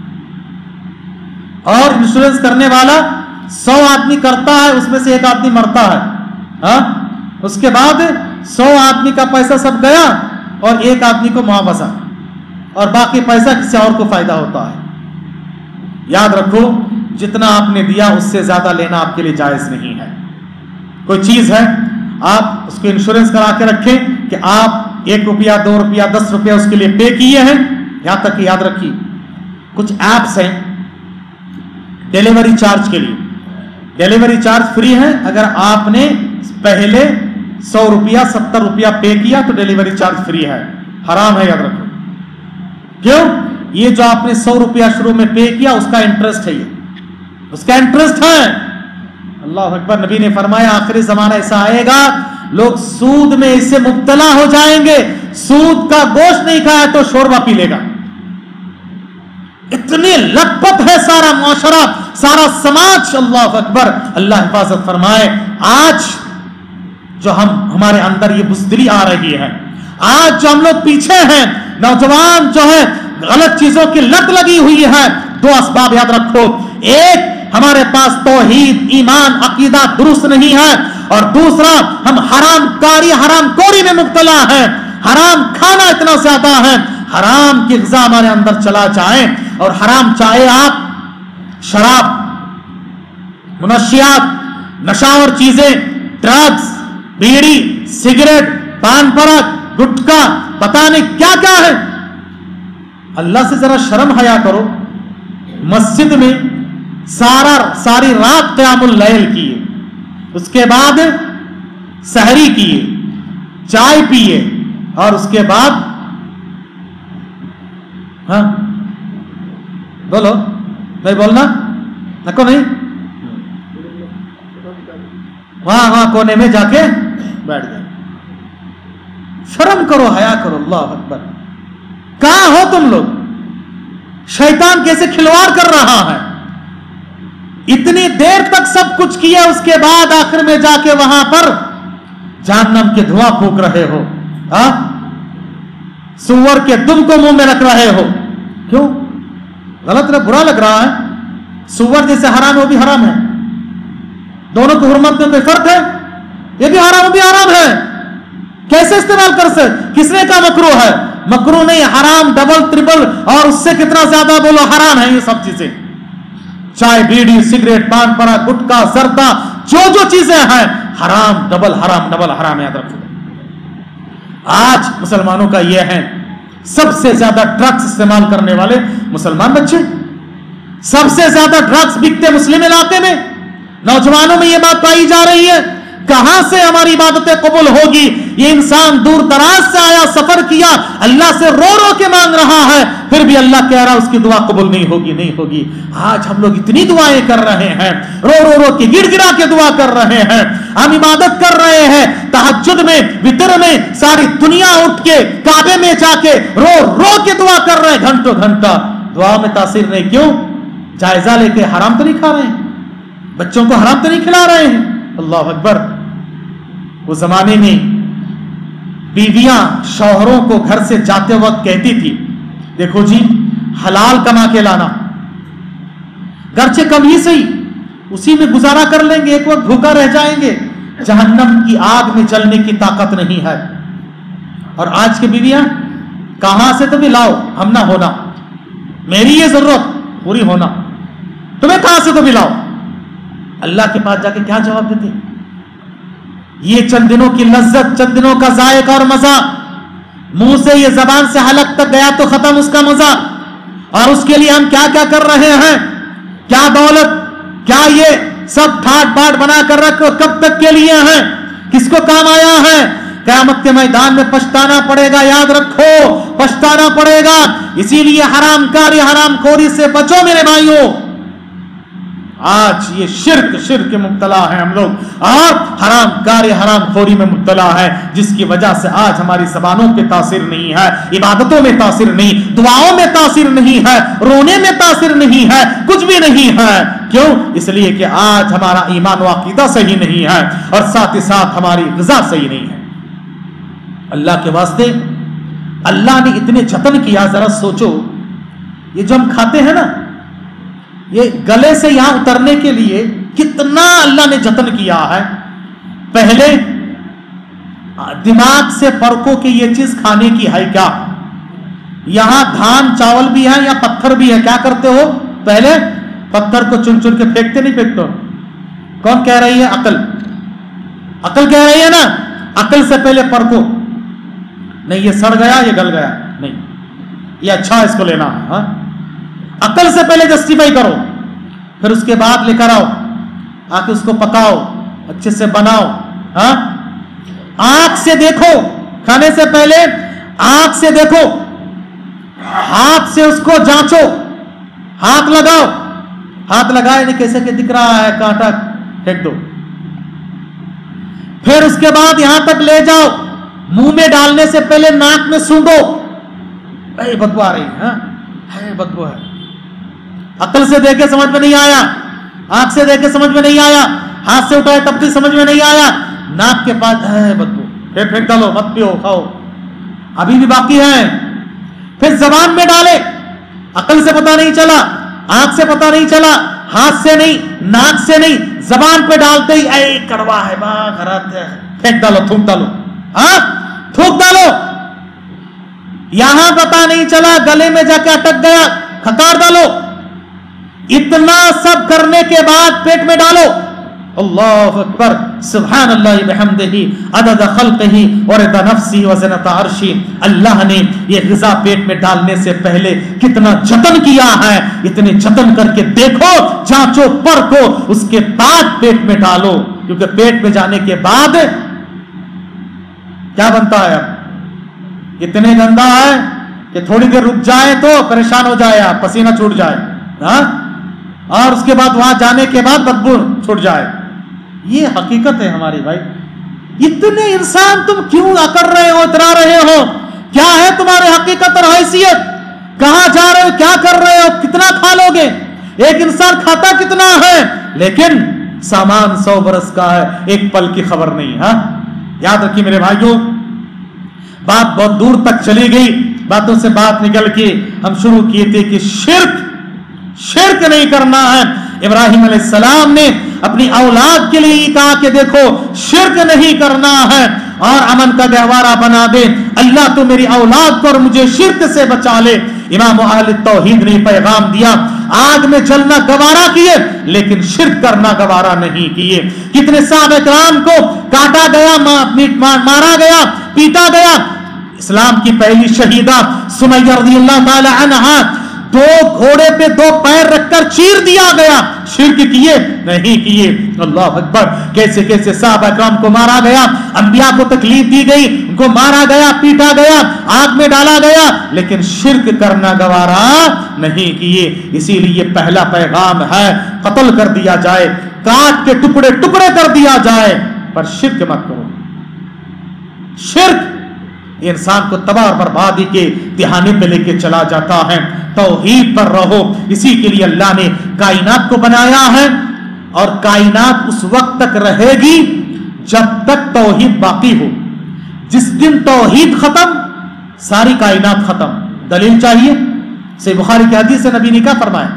اور انشورنس کرنے والا 100 آدمی کرتا ہے، اس میں سے ایک آدمی مرتا ہے، ہاں، اس کے بعد 100 آدمی کا پیسہ سب گیا اور ایک آدمی کو معاوضہ، اور باقی پیسہ کسی اور کو فائدہ ہوتا ہے۔ یاد رکھو، جتنا آپ نے دیا اس سے زیادہ لینا آپ کے لیے جائز نہیں ہے۔ کوئی چیز ہے آپ اس کو انشورنس کرا کے رکھیں کہ آپ 1 روپیہ 2 روپیہ 10 روپیہ اس کے لیے پے کیے ہیں، یہاں تک کہ یاد رکھیے کچھ ایپس ہیں ڈیلیوری چارج کے لیے، ڈیلیوری چارج فری ہے، اگر آپ نے پہلے 100 روپیہ 70 روپیہ پے کیا تو ڈیلیوری چارج فری ہے، حرام ہے، یاد رکھو۔ کیوں؟ یہ جو آپ نے 100 روپیہ شروع میں پے کیا اس کا انٹرسٹ ہے، یہ اس کا انٹرسٹ ہے۔ اللہ اکبر۔ نبی نے فرمایا آخری زمانہ ایسا آئے گا لوگ سود میں اس سے مبتلا ہو جائیں گے، سود کا گوشت نہیں کھایا تو شوربہ پی لے گا، اتنی اتنی لت پت ہے سارا معاشرہ، سارا سماج، اللہ اکبر، اللہ حفاظت فرمائے۔ آج جو ہمارے اندر یہ بزدلی آ رہی ہے، آج جو ہم لوگ پیچھے ہیں، نوجوان جو ہے غلط چیزوں کی لت لگی ہوئی ہے، دو اسباب یاد رکھو۔ ایک، ہمارے پاس توحید، ایمان، عقیدہ درست نہیں ہے، اور دوسرا ہم حرام کاری، حرام کوری میں مبتلا ہیں، حرام کھانا اتنا زیادہ ہے، حرام کی غذا ہمارے اندر چلا جائے، اور حرام چاہے آپ شراب، منشیات، نشاور چیزیں، ڈرگز، بیڑی، سگریٹ، پان پرک، گٹکا، پتہ نہیں کیا کیا ہے۔ اللہ سے ذرا شرم حیا کرو۔ مسجد میں ساری رات قیام اللیل کیے، اس کے بعد سحری کیے، چائے پیے، اور اس کے بعد ہاں بولو، نہیں بولنا نکو، نہیں، وہاں کونے میں جا کے بیٹھ گئے۔ شرم کرو، حیا کرو، اللہ اکبر۔ کہاں ہو تم لوگ؟ شیطان کیسے کھلواڑ کر رہا ہے، اتنی دیر تک سب کچھ کیا، اس کے بعد آخر میں جا کے وہاں پر جہنم کے دھواں پھونک رہے ہو، سور کے دم کو منہ میں رکھ رہے ہو۔ کیوں؟ غلط ہے، برا لگ رہا ہے۔ سور جیسے حرام ہے وہ بھی حرام ہے، دونوں کو حرمت میں کوئی فرق ہے؟ یہ بھی حرام، وہ بھی حرام ہے، کیسے استعمال کر سکتے؟ کس نے کہا مکروہ ہے؟ مکروہ نہیں، حرام، ڈبل ٹرپل، اور اس سے کتنا زیادہ بولو حرام ہے یہ سب چیزیں، چائے، بیڑی، سگریٹ، پان پرا، گٹکا، زردہ، جو چیزیں ہیں حرام، ڈبل حرام، ڈبل حرام، یاد رکھو۔ آج مسلمانوں کا یہ ہے، سب سے زیادہ ڈرگز استعمال کرنے والے مسلمان بچے، سب سے زیادہ ڈرگز بکتے مسلم علاقے میں، نوجوانوں میں یہ بات پائی جا رہی ہے۔ کہاں سے ہماری عبادتیں قبول ہوگی؟ یہ انسان دور دراز سے آیا، سفر کیا، اللہ سے رو رو کے مانگ رہا ہے، پھر بھی اللہ کہہ رہا اس کی دعا قبول نہیں ہوگی، نہیں ہوگی۔ آج ہم لوگ اتنی دعائیں کر رہے ہیں، رو رو رو کے گڑ گڑا کے دعا کر رہے ہیں، ہم عبادت کر رہے ہیں، تہجد میں، وتر میں، ساری دنیا اٹھ کے کعبے میں جا کے رو رو کے دعا کر رہے ہیں، گھنٹوں گھنٹہ، دعا میں تاثیر نہیں۔ کیوں؟ جائزہ لے کے حرام تو نہیں کھا رہے ہیں، بچوں کو حرام تو نہیں کھلا رہے ہیں۔ اللہ اکبر۔ وہ زمانے میں بیویاں شوہروں کو گھر سے جاتے وقت کہتی تھی، دیکھو جی حلال کما کے لانا، گرچہ کم ہی صحیح، اسی میں گزارا کر لیں گے، ایک وقت بھوکا رہ جائیں گے، جہنم کی آگ میں جلنے کی طاقت نہیں ہے۔ اور آج کی بیویاں کہاں سے تمہیں لاؤ، ہم نہ ہونا، میری یہ ضرورت پوری ہونا، تمہیں کہاں سے تمہیں لاؤ؟ اللہ کے پاس جا کے کیا جواب دیتے؟ یہ چند دنوں کی لذت، چند دنوں کا ذائقہ اور مزہ، منہ سے یہ زبان سے حلق تک گیا تو ختم اس کا مزہ، اور اس کے لیے ہم کیا کیا کر رہے ہیں، کیا دولت، کیا یہ سب ٹھاٹ باٹ بنا کر رکھو، کب تک کے لیے ہیں، کس کو کام آیا ہے؟ قیامت کے میدان میں پچھتانا پڑے گا، یاد رکھو پچھتانا پڑے گا۔ اسی لیے حرام کاری، حرام خوری سے بچو میرے بھائیوں۔ آج یہ شرک مبتلا ہے ہم لوگ، اور حرام کاری، حرام خوری میں مبتلا ہے، جس کی وجہ سے آج ہماری زبانوں پہ تاثیر نہیں ہے، عبادتوں میں تاثیر نہیں، دعاؤں میں تاثیر نہیں ہے، رونے میں تاثیر نہیں ہے، کچھ بھی نہیں ہے۔ کیوں؟ اس لیے کہ آج ہمارا ایمان و عقیدہ صحیح نہیں ہے، اور ساتھ ہی ساتھ ہماری غذا صحیح نہیں ہے۔ اللہ کے واسطے اللہ نے اتنے جتن کیا، ذرا سوچو، یہ جو ہم کھاتے ہیں نا، یہ گلے سے یہاں اترنے کے لیے کتنا اللہ نے جتن کیا ہے۔ پہلے دماغ سے پرکھو کہ یہ چیز کھانے کی ہے کیا، یہاں دھان چاول بھی ہے یا پتھر بھی ہے، کیا کرتے ہو؟ پہلے پتھر کو چن چن کے پھینکتے نہیں پھینکتے؟ کون کہہ رہی ہے؟ عقل کہہ رہی ہے نا، عقل سے پہلے پرکھو، نہیں یہ سڑ گیا، یہ گل گیا، نہیں یہ اچھا اس کو لینا ہے، ہاں عقل سے پہلے جسٹیفائی کرو، پھر اس کے بعد لے کر آؤ، آ کے اس کو پکاؤ، اچھے سے بناؤ، ہاں آنکھ سے دیکھو، کھانے سے پہلے آنکھ سے دیکھو، ہاتھ سے اس کو جانچو، ہاتھ لگاؤ، ہاتھ لگائے نہیں کیسے کہ دکھ رہا ہے کانٹا، پھینک دو، پھر اس کے بعد یہاں تک لے جاؤ، منہ میں ڈالنے سے پہلے ناک میں سونگو، بدبو آ رہی ہے، بدبو ہے، عقل سے دیکھے سمجھ میں نہیں آیا, آنکھ سے دیکھے سمجھ میں نہیں آیا, ہاتھ سے اٹھائے تب بھی سمجھ میں نہیں آیا, ناک کے پاس ہے بدبو, پھر پھینک ڈالو, مت پیو کھاؤ, ابھی بھی باقی ہے. پھر زبان میں ڈالے, عقل سے پتا نہیں چلا, آنکھ سے پتا نہیں چلا, ہاتھ سے نہیں, ناک سے نہیں, زبان پہ ڈالتے ہی اے کڑوا ہے, پھینک ڈالو, تھوک ڈالو, ہاں تھوک ڈالو. یہاں پتا نہیں چلا, گلے میں جا کے اٹک گیا, کھکار ڈالو. اتنا سب کرنے کے بعد پیٹ میں ڈالو. اللہ اکبر, سبحان اللہ بحمدہ عدد خلقہ ورضا نفسہ وزنۃ عرشہ. اللہ نے یہ غذا پیٹ میں ڈالنے سے پہلے کتنا جتن کیا ہے, اتنے جتن کر کے دیکھو, جانچو پرکھو, اس کے بعد پیٹ میں ڈالو. کیونکہ پیٹ میں جانے کے بعد کیا بنتا ہے, اب اتنے گندا ہے کہ تھوڑی دیر رک جائے تو پریشان ہو جائے, آپ پسینہ چھوٹ جائے, ہاں, اور اس کے بعد وہاں جانے کے بعد بدبو چھوٹ جائے. یہ حقیقت ہے ہماری بھائی. اتنے انسان تم کیوں اکڑ رہے ہو, اترا رہے ہو, کیا ہے تمہارے حقیقت اور حیثیت, کہاں جا رہے ہو, کیا کر رہے ہو, کتنا کھا لو گے. ایک انسان کھاتا کتنا ہے, لیکن سامان 100 برس کا ہے, ایک پل کی خبر نہیں. ہاں یاد رکھیے میرے بھائیوں, بات بہت دور تک چلی گئی, باتوں سے بات نکل کے ہم شروع کیے تھے کہ شرک نہیں کرنا ہے. ابراہیم علیہ السلام نے اپنی اولاد کے لیے کہا کہ دیکھو شرک نہیں کرنا ہے اور امن کا گہوارہ بنا دے, اللہ تو میری اولاد کو اور مجھے شرک سے بچا لے. امام اہل توحید نے پیغام دیا, آگ میں جلنا گوارا کیے لیکن شرک کرنا گوارا نہیں کیے. کتنے صحابہ کرام کو کاٹا گیا, مارا گیا, پیٹا گیا. اسلام کی پہلی شہیدہ سمیہ رضی اللہ تعالی عنہا, 2 گھوڑے پہ 2 پیر رکھ کر چیر دیا گیا, شرک کیے نہیں کیے. اللہ اکبر, کیسے کیسے صحابہ کرام کو مارا گیا, انبیاء کو تکلیف دی گئی, ان کو مارا گیا, پیٹا گیا, آگ میں ڈالا گیا, لیکن شرک کرنا گوارا نہیں کیے. اسی لیے پہلا پیغام ہے قتل کر دیا جائے, کاٹ کے ٹکڑے ٹکڑے کر دیا جائے, پر شرک مت کرو. شرک انسان کو تباہ اور بربادی کے دہانے پہ لے کے چلا جاتا ہے. توحید پر رہو. اسی کے لیے اللہ نے کائنات کو بنایا ہے, اور کائنات اس وقت تک رہے گی جب تک توحید باقی ہو. جس دن توحید ختم, ساری کائنات ختم. دلیل چاہیے, صحیح بخاری کی حدیث سے نبی نے کیا فرمایا,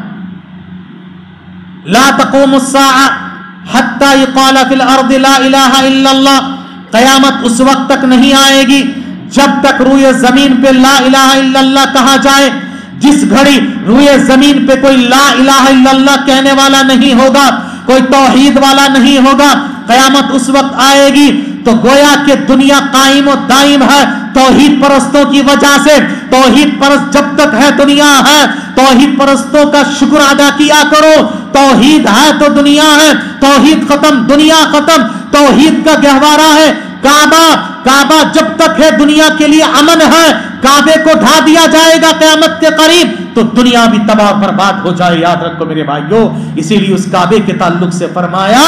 لا تقوم الساعہ حتی یقال فی الارض لا الہ الا اللہ. قیامت اس وقت تک نہیں آئے گی جب تک روئے زمین پہ لا الہ الا اللہ کہا جائے. جس گھڑی روئے زمین پہ کوئی لا الہ الا اللہ کہنے والا نہیں ہوگا, کوئی توحید والا نہیں ہوگا, قیامت اس وقت آئے گی. تو گویا کہ دنیا قائم و دائم ہے توحید پرستوں کی وجہ سے. توحید پرست جب تک ہے دنیا ہے, توحید پرستوں کا شکر ادا کیا کرو. توحید ہے تو دنیا ہے, توحید ختم دنیا ختم. توحید کا گہوارہ ہے کعبہ جب تک ہے دنیا کے لیے امن ہے. کعبے کو ڈھا دیا جائے گا قیامت کے قریب تو دنیا بھی تباہ برباد ہو جائے. یاد رکھو میرے بھائیوں, اسی لیے اس کعبے کے تعلق سے فرمایا,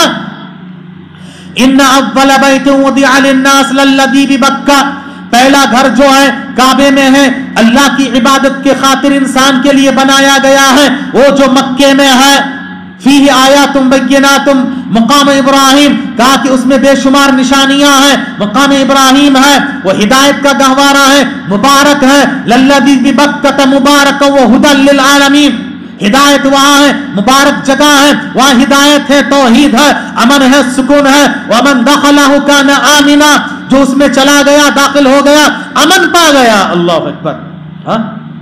ان اول بیت وضع للناس للذی ببکہ, پہلا گھر جو ہے کعبے میں ہے, اللہ کی عبادت کے خاطر انسان کے لیے بنایا گیا ہے, وہ جو مکے میں ہے. فیہ آیات بینات مقام ابراہیم, کہا کہ اس میں بے شمار نشانیاں ہیں, مقام ابراہیم ہے, وہ ہدایت کا گہوارہ ہے, مبارک ہے. للذی ببکہ مبارک وہدی للعالمین, ہدایت وہاں ہے, مبارک جگہ ہے, وہاں ہدایت ہے, توحید ہے, امن ہے, سکون ہے. ومن دخلہ کان آمنا, جو اس میں چلا گیا داخل ہو گیا امن پا گیا. اللہ اکبر. ہاں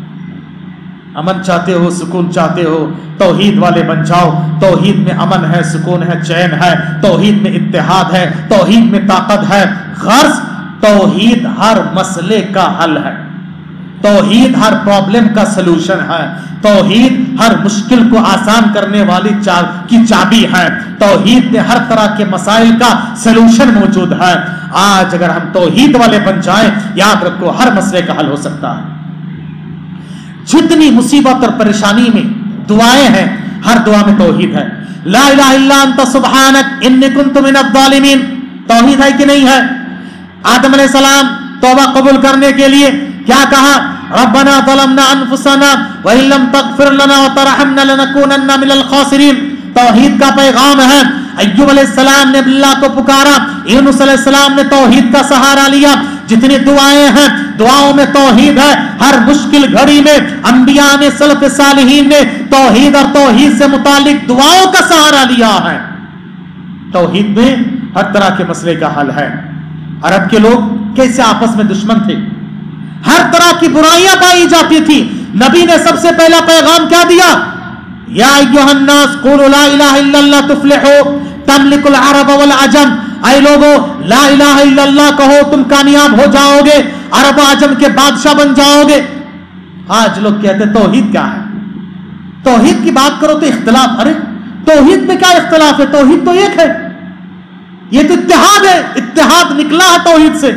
امن چاہتے ہو, سکون چاہتے ہو, توحید والے بن جاؤ. توحید میں امن ہے, سکون ہے, چین ہے, توحید میں اتحاد ہے, توحید میں طاقت ہے. غرض توحید ہر مسئلے کا حل ہے, توحید ہر پرابلم کا سلوشن ہے, توحید ہر مشکل کو آسان کرنے والی کی چابی ہے, توحید میں ہر طرح کے مسائل کا سلوشن موجود ہے. آج اگر ہم توحید والے بن جائیں, یاد رکھو ہر مسئلے کا حل ہو سکتا ہے. جتنی مصیبت اور پریشانی میں دعائیں ہیں, ہر دعا میں توحید ہے. لا الہ الا انت سبحانک انی کنت من الظالمین, توحید ہے کہ نہیں ہے؟ آدم علیہ السلام توبہ قبول کرنے کے لیے کیا کہا, ربنا ظلمنا انفسنا وان لم تغفر لنا وترحمنا لنكونن من الخاسرین. توحید کا پیغام ہے. ایوب علیہ السلام نے اللہ کو پکارا, یونس علیہ السلام نے توحید کا سہارا لیا. جتنی دعائیں ہیں دعاؤں میں توحید ہے. ہر مشکل گھڑی میں انبیاء نے, سلف صالحین نے توحید اور توحید سے متعلق دعاؤں کا سہارا لیا ہے. توحید میں ہر طرح کے مسئلے کا حل ہے. عرب کے لوگ کیسے آپس میں دشمن تھے, ہر طرح کی برائیاں پائی جاتی تھی. نبی نے سب سے پہلا پیغام کیا دیا؟ یا ایھا الناس قولوا لا الہ الا اللہ تفلحوا تملک العرب والعجم. اے لوگوں, لا الہ الا اللہ کہو, تم کامیاب ہو جاؤ گے, عرب و عجم کے بادشاہ بن جاؤ گے. آج لوگ کہتے ہیں توحید کیا ہے؟ توحید کی بات کرو تو اختلاف. ارے توحید میں کیا اختلاف ہے؟ توحید تو ایک ہے. یہ تو اتحاد ہے, اتحاد نکلا ہے توحید سے.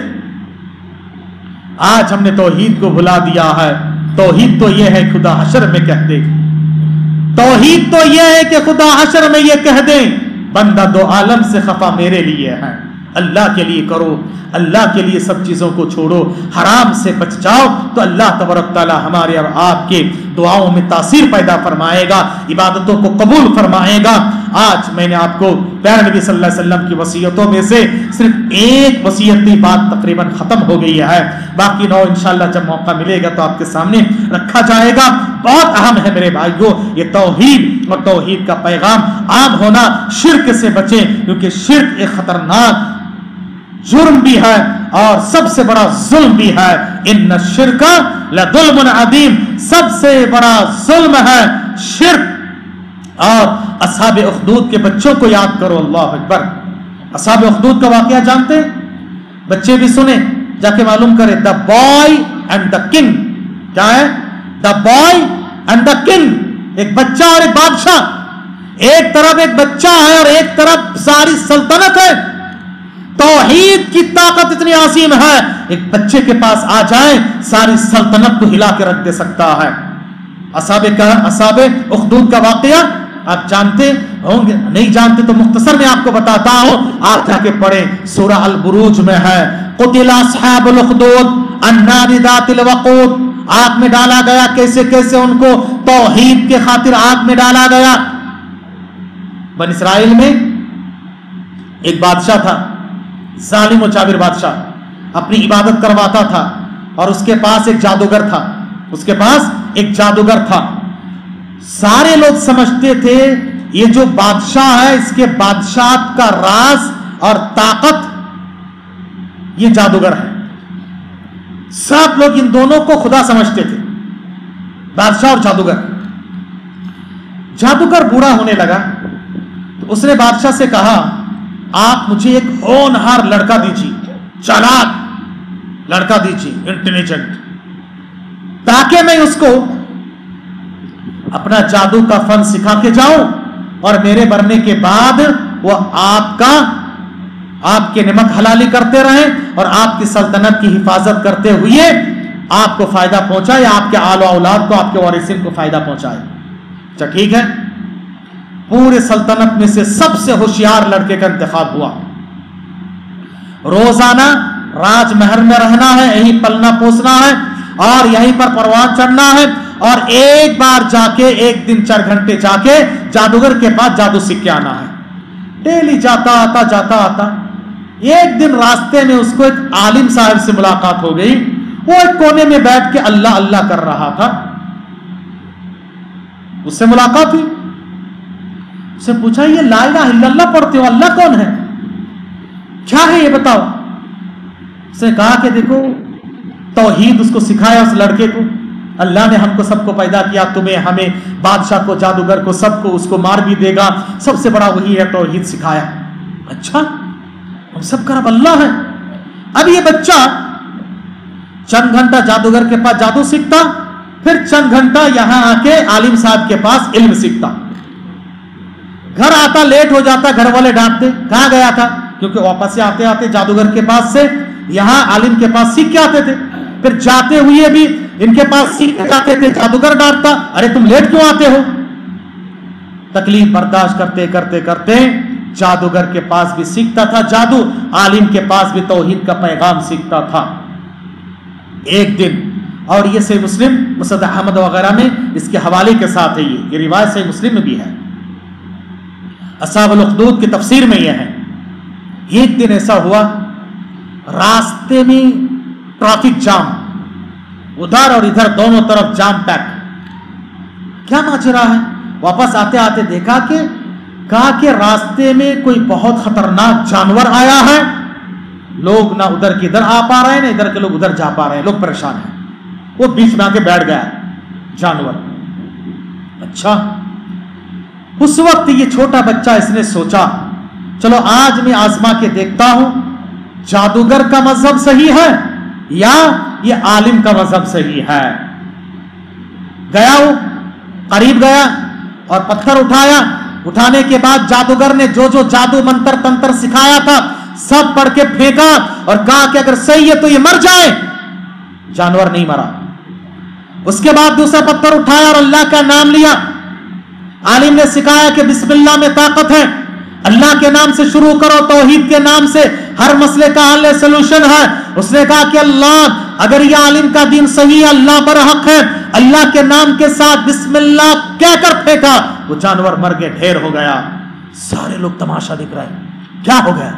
آج ہم نے توحید کو بھلا دیا ہے. توحید تو یہ ہے خدا حشر میں کہہ دے, توحید تو یہ ہے کہ خدا حشر میں یہ کہہ دیں بندہ دو عالم سے خفا میرے لیے ہے. اللہ کے لیے کرو, اللہ کے لیے سب چیزوں کو چھوڑو, حرام سے بچ جاؤ تو اللہ تبارک تعالیٰ ہمارے اور آپ کے دعاؤں میں تاثیر پیدا فرمائے گا, عبادتوں کو قبول فرمائے گا. آج میں نے آپ کو پیارے نبی صلی اللہ علیہ وسلم کی وصیتوں میں سے صرف ایک وصیتی بات تقریباً ختم ہو گئی ہے. باقی 9 انشاءاللہ جب موقع ملے گا تو آپ کے سامنے رکھا جائے گا. بہت اہم ہے میرے بھائیوں یہ توحید اور توحید کا پیغام عام ہونا. شرک سے بچیں کیونکہ شرک ایک خطرناک جرم بھی ہے اور سب سے بڑا ظلم بھی ہے. ان الشرک لظلم عظیم, سب سے بڑا ظلم ہے شرک. اور اصحاب اخدود کے بچوں کو یاد کرو. اللہ اکبر. اصحاب اخدود کا واقعہ جانتے ہیں؟ بچے بھی سنیں, جا کے معلوم کریں. The boy and the king. کیا ہے؟ The boy and the king. ایک بچہ اور ایک بادشاہ. ایک طرف ایک بچہ ہے اور ایک طرف ساری سلطنت ہے. توحید کی طاقت اتنی عظیم ہے, ایک بچے کے پاس آ جائیں ساری سلطنت کو ہلا کے رکھ دے سکتا ہے. اصحاب اخدود کا واقعہ آپ جانتے ہوں گے, نہیں جانتے تو مختصر میں آپ کو بتاتا ہوں. آپ جا کے پڑھیں, سورہ البروج میں ہے. قتل اصحاب الاخدود النار ذات الوقود. آگ میں ڈالا گیا. کیسے کیسے ان کو توحید کے خاطر آگ میں ڈالا گیا. بنی اسرائیل میں ایک بادشاہ تھا, ظالم و جابر بادشاہ, اپنی عبادت کرواتا تھا اور اس کے پاس ایک جادوگر تھا. اس کے پاس ایک جادوگر تھا. سارے لوگ سمجھتے تھے یہ جو بادشاہ ہے اس کے بادشاہت کا راز اور طاقت یہ جادوگر ہے. سب لوگ ان دونوں کو خدا سمجھتے تھے, بادشاہ اور جادوگر. جادوگر بوڑھا ہونے لگا تو اس نے بادشاہ سے کہا آپ مجھے ایک ہونہار لڑکا دیجیے, چالاک لڑکا دیجیے, انٹیلیجنٹ, تاکہ میں اس کو اپنا جادو کا فن سکھا کے جاؤں اور میرے مرنے کے بعد وہ آپ کے نمک حلالی کرتے رہیں اور آپ کی سلطنت کی حفاظت کرتے ہوئے آپ کو فائدہ پہنچائے, آپ کے آل و اولاد کو, آپ کے وارثین کو فائدہ پہنچائے. اچھا ٹھیک ہے. پورے سلطنت میں سے سب سے ہوشیار لڑکے کا انتخاب ہوا. روزانہ راج محل میں رہنا ہے, یہیں پلنا پوسنا ہے اور یہیں پر پروان چڑھنا ہے, اور ایک بار جا کے ایک دن 4 گھنٹے جا کے جادوگر کے پاس جادو سیکھ کے آنا ہے. ڈیلی جاتا آتا. ایک دن راستے میں اس کو ایک عالم صاحب سے ملاقات ہو گئی. وہ ایک کونے میں بیٹھ کے اللہ اللہ کر رہا تھا. اس سے ملاقات ہوئی. اس سے پوچھا یہ لا الہ الا اللہ پڑھتے ہو, اللہ کون ہے, کیا ہے یہ بتاؤ. اس نے کہا کہ دیکھو توحید اس کو سکھایا اس لڑکے کو. اللہ نے ہم کو سب کو پیدا کیا, تمہیں ہمیں بادشاہ کو جادوگر کو سب کو, اس کو مار بھی دے گا, سب سے بڑا وہی ہے, توحید سکھایا. اچھا ہم سب کا رب اللہ ہے. اب یہ بچہ چند گھنٹہ جادوگر کے پاس جادو سیکھتا, پھر چند گھنٹہ یہاں آ کے عالم صاحب کے پاس علم سیکھتا. گھر آتا لیٹ ہو جاتا, گھر والے ڈانٹتے کہاں گیا تھا, کیونکہ واپس سے آتے آتے جادوگر کے پاس سے یہاں عالم کے پاس سیکھ کے آتے تھے. پھر جاتے ہوئے بھی ان کے پاس سیکھ کے جاتے تھے, جادوگر ڈانٹتا, ارے تم لیٹ کیوں آتے ہو. تکلیف برداشت کرتے کرتے کرتے جادوگر کے پاس بھی سیکھتا تھا جادو, عالم کے پاس بھی توحید کا پیغام سیکھتا تھا. ایک دن اور یہ صحیح مسلم مسند احمد وغیرہ میں اس کے حوالے کے ساتھ ہے، یہ روایت صحیح مسلم میں بھی ہے، اصحاب الاخدود کی تفسیر میں یہ ہے۔ ایک دن ایسا ہوا راستے میں ٹریفک جام، ادھر اور ادھر دونوں طرف جام پیک، کیا ماجرا ہے؟ واپس آتے آتے دیکھا کہ کہا کہ راستے میں کوئی بہت خطرناک جانور آیا ہے، لوگ نہ ادھر کے ادھر آ پا رہے ہیں نہ ادھر کے لوگ ادھر جا پا رہے ہیں، لوگ پریشان ہیں۔ وہ بیچ میں آ کے بیٹھ گیا جانور۔ اچھا، اس وقت یہ چھوٹا بچہ اس نے سوچا چلو آج میں آزما کے دیکھتا ہوں جادوگر کا مذہب صحیح ہے یا یہ عالم کا مذہب صحیح ہے۔ گیا وہ قریب گیا اور پتھر اٹھایا، اٹھانے کے بعد جادوگر نے جو جو جادو منتر تنتر سکھایا تھا سب پڑھ کے پھینکا اور کہا کہ اگر صحیح ہے تو یہ مر جائے۔ جانور نہیں مرا۔ اس کے بعد دوسرا پتھر اٹھایا اور اللہ کا نام لیا۔ عالم نے سکھایا کہ بسم اللہ میں طاقت ہے، اللہ کے نام سے شروع کرو، توحید کے نام سے ہر مسئلے کا حل سلوشن ہے۔ اس نے کہا کہ اللہ اگر یہ عالم کا دین صحیح ہے، اللہ برحق ہے، اللہ کے نام کے ساتھ بسم اللہ کہہ کر پھینکا، وہ جانور مر کے ڈھیر ہو گیا۔ سارے لوگ تماشا دیکھ رہے ہیں کیا ہو گیا۔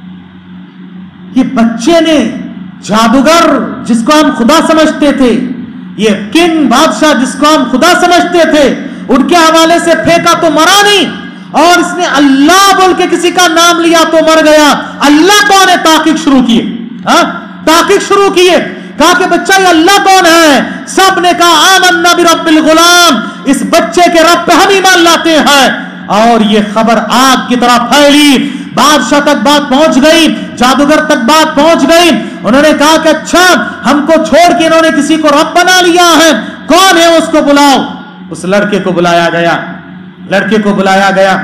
یہ بچے نے جادوگر جس کو ہم خدا سمجھتے تھے، یہ کنگ بادشاہ جس کو ہم خدا سمجھتے تھے، ان کے حوالے سے پھینکا تو مرا نہیں، اور اس نے اللہ بول کے کسی کا نام لیا تو مر گیا۔ اللہ کون ہے؟ تحقیق شروع کیے، تحقیق شروع کیے، کہا کہ بچہ یہ اللہ کون ہے؟ سب نے کہا آمنا برب الغلام، اس بچے کے رب پہ ہم ایمان لاتے ہیں۔ اور یہ خبر آگ کی طرح پھیلی، بادشاہ تک بات پہنچ گئی، جادوگر تک بات پہنچ گئی۔ انہوں نے کہا کہ اچھا ہم کو چھوڑ کے انہوں نے کسی کو رب بنا لیا ہے، کون ہے اس کو بلاؤ۔ اس لڑکے کو بلایا گیا، لڑکے کو بلایا گیا۔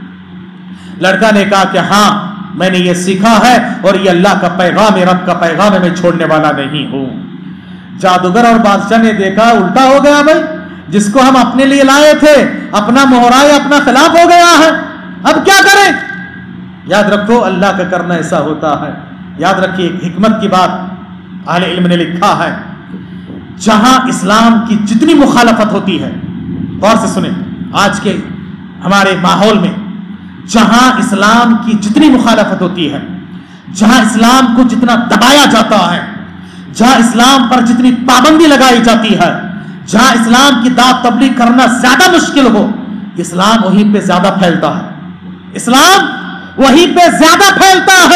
لڑکا نے کہا کہ ہاں میں نے یہ سیکھا ہے اور یہ اللہ کا پیغام ہے، رب کا پیغام ہے، میں چھوڑنے والا نہیں ہوں۔ جادوگر اور بادشاہ نے دیکھا الٹا ہو گیا، بھائی جس کو ہم اپنے لیے لائے تھے اپنا مہرائے اپنا خلاف ہو گیا ہے، اب کیا کریں؟ یاد رکھو اللہ کا کرنا ایسا ہوتا ہے۔ یاد رکھیے ایک حکمت کی بات اہل علم نے لکھا ہے، جہاں اسلام کی جتنی مخالفت ہوتی ہے، غور سے سنیں، آج کے ہمارے ماحول میں جہاں اسلام کی جتنی مخالفت ہوتی ہے، جہاں اسلام کو جتنا دبایا جاتا ہے، جہاں اسلام پر جتنی پابندی لگائی جاتی ہے، جہاں اسلام کی دعوت تبلیغ کرنا زیادہ مشکل ہو، اسلام وہیں پہ زیادہ پھیلتا ہے، اسلام وہیں پہ زیادہ پھیلتا ہے۔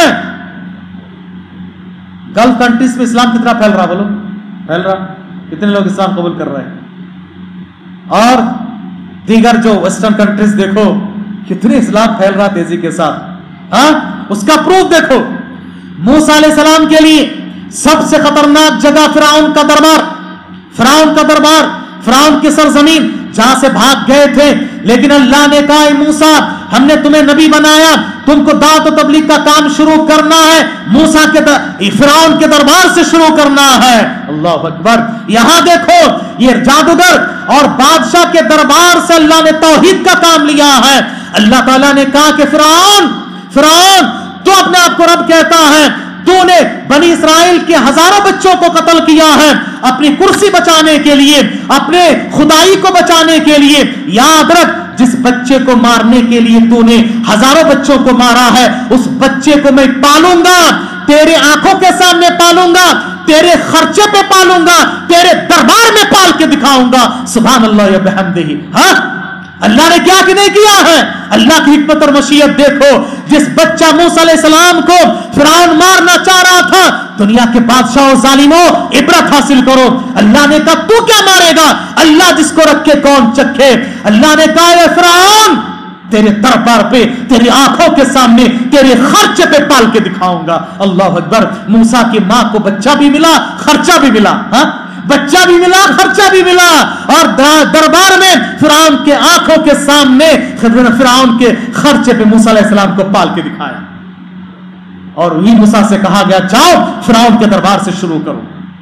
گلف کنٹریز میں اسلام کتنا پھیل رہا، بولو پھیل رہا، کتنے لوگ اسلام قبول کر رہے ہیں؟ اور دیگر جو ویسٹرن کنٹریز دیکھو کتنے اسلام پھیل رہا تیزی کے ساتھ۔ اس کا پروف دیکھو، موسیٰ علیہ السلام کے لیے سب سے خطرناک جگہ فرعون کا دربار، فرعون کا دربار، فرعون کی سرزمین جہاں سے بھاگ گئے تھے، لیکن اللہ نے کہا اے موسیٰ ہم نے تمہیں نبی بنایا، تم کو دعوت و تبلیغ کا کام شروع کرنا ہے، موسیٰ کے فرعون کے دربار سے شروع کرنا ہے۔ اللہ اکبر۔ یہاں دیکھو یہ جادوگر اور بادشاہ کے دربار سے اللہ نے توحید کا کام لیا ہے۔ اللہ تعالیٰ نے کہا کہ فرعون تو اپنے آپ کو رب کہتا ہے، تو نے بنی اسرائیل کے ہزاروں بچوں کو قتل کیا ہے اپنی کرسی بچانے کے لیے، اپنے خدائی کو بچانے کے لیے۔ یاد رکھ جس بچے کو مارنے کے لیے تو نے ہزاروں بچوں کو مارا ہے، اس بچے کو میں پالوں گا، تیرے آنکھوں کے سامنے پالوں گا، تیرے خرچے پہ پالوں گا، تیرے دربار میں پال کے دکھاؤں گا۔ سبحان اللہ و بحمدہ۔ ہاں اللہ نے کیا کہ نہیں کیا ہے؟ اللہ کی حکمت اور مشیت دیکھو، جس بچہ موسیٰ علیہ السلام کو فرعون مارنا چاہ رہا تھا، دنیا کے بادشاہوں ظالموں عبرت حاصل کرو۔ اللہ نے کہا تو کیا مارے گا؟ اللہ جس کو رکھے کون چکھے۔ اللہ نے کہا اے فرعون تیرے دربار پہ تیری آنکھوں کے سامنے تیرے خرچے پہ پال کے دکھاؤں گا۔ اللہ اکبر۔ موسیٰ کی ماں کو بچہ بھی ملا، خرچہ بھی ملا، بچہ بھی ملا، خرچہ بھی ملا، اور دربار میں فرعون کے آنکھوں کے سامنے فرعون کے خرچے پہ موسیٰ علیہ السلام کو پال کے دکھایا۔ اور وہی موسیٰ سے کہا گیا جاؤ فرعون کے دربار سے شروع کرو۔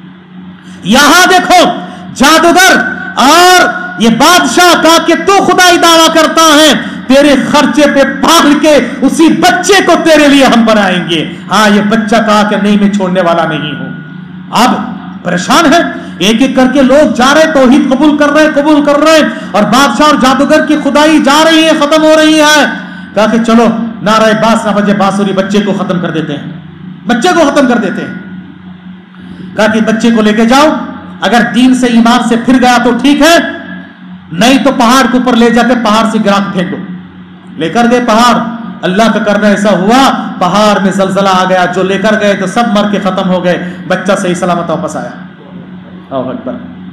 یہاں دیکھو جادوگر اور یہ بادشاہ کہا کہ تو خدائی دعویٰ کرتا ہے، تیرے خرچے پہ پال کے اسی بچے کو تیرے لیے ہم بنائیں گے۔ ہاں یہ بچہ کہا کہ نہیں میں چھوڑنے والا نہیں ہوں۔ اب پریشان ہے. ایک ایک کر کے لوگ جا رہے, توحید قبول کر رہے, اور بادشاہ اور جادوگر کی خدائی جا رہی ہے, ختم ہو رہی ہے. کہا کہ چلو نعرہ باس نہ بجے بانسری, بچے کو ختم کر دیتے ہیں. کہا کہ بچے کو لے کے جاؤ, اگر دین سے ایمان سے پھر گیا تو ٹھیک ہے, نہیں تو پہاڑ کے اوپر لے جا کے پہاڑ سے گرا کے پھینک دو. لے کر گئے پہاڑ. اللہ کا کرنا ایسا ہوا, پہاڑ میں زلزلہ آ گیا. جو لے کر گئے تو سب مر کے ختم ہو گئے, بچہ صحیح سلامت واپس آیا. اللہ اکبر.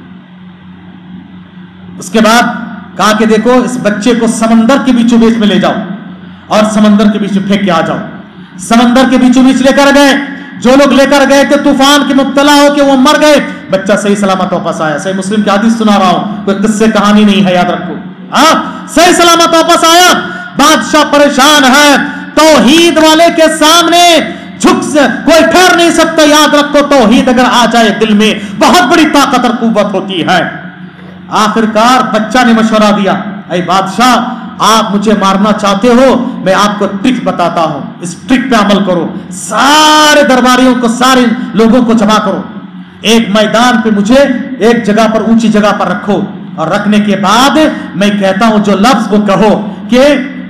اس کے بعد کہا کہ دیکھو اس بچے کو سمندر کے بیچوں بیچ میں لے جاؤ اور سمندر کے بیچ میں پھینک کے آ جاؤ. سمندر کے بیچوں بیچ لے کر گئے. جو لوگ لے کر گئے تھے طوفان کے مبتلا ہو کے وہ مر گئے, بچہ صحیح سلامت واپس آیا. صحیح مسلم کی حدیث سنا رہا ہوں, کوئی قصے کہانی نہیں ہے, یاد رکھو. ہاں, صحیح سلامت واپس آیا. بادشاہ پریشان ہے, توحید والے کے سامنے جھک سے کوئی ٹھہر نہیں سکتا. یاد رکھو, توحید اگر آ جائے دل میں بہت بڑی طاقت اور قوت ہوتی ہے. آخرکار بچہ نے مشورہ دیا, اے بادشاہ آپ مجھے مارنا چاہتے ہو, میں آپ کو ٹرک بتاتا ہوں, اس ٹرک پہ عمل کرو. سارے درباریوں کو, سارے لوگوں کو جمع کرو, ایک میدان پہ مجھے ایک جگہ پر, اونچی جگہ پر رکھو, اور رکھنے کے بعد میں کہتا ہوں جو لفظ وہ کہو کہ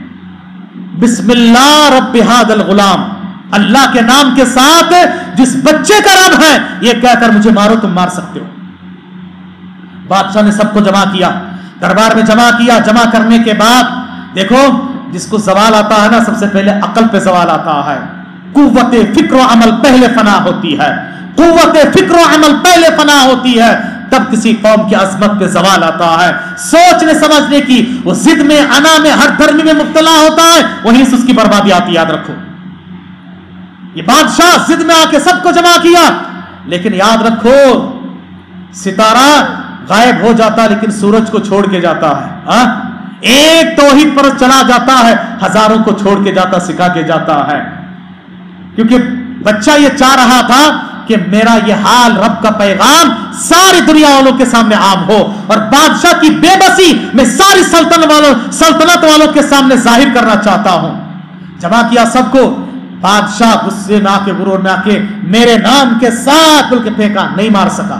بسم اللہ رب ھذا الغلام, اللہ کے نام کے ساتھ جس بچے کا رب ہے, یہ کہہ کر مجھے مارو, تم مار سکتے ہو. بادشاہ نے سب کو جمع کیا, دربار میں جمع کیا. جمع کرنے کے بعد دیکھو, جس کو زوال آتا ہے نا, سب سے پہلے عقل پہ زوال آتا ہے. قوت فکر و عمل پہلے فنا ہوتی ہے, قوت فکر و عمل پہلے فنا ہوتی ہے, تب کسی قوم کی عظمت پہ زوال آتا ہے. سوچنے سمجھنے کی, وہ ضد میں, انا میں, ہر دھرمی میں مبتلا ہوتا ہے, وہیں سے اس کی بربادی آتی. یاد رکھو, یہ بادشاہ ضد میں آ کے سب کو جمع کیا, لیکن یاد رکھو ستارہ غائب ہو جاتا لیکن سورج کو چھوڑ کے جاتا ہے. ایک توحید پر چلا جاتا ہے, ہزاروں کو چھوڑ کے جاتا, سکھا کے جاتا ہے. کیونکہ بچہ یہ چاہ رہا تھا کہ میرا یہ حال, رب کا پیغام ساری دنیا والوں کے سامنے عام ہو, اور بادشاہ کی بے بسی میں ساری سلطنت والوں کے سامنے ظاہر کرنا چاہتا ہوں. جمع کیا سب کو. بادشاہ غصے میں آ کے, غرور میں آ کے میرے نام کے ساتھ بل کے پھینکا, نہیں مار سکا.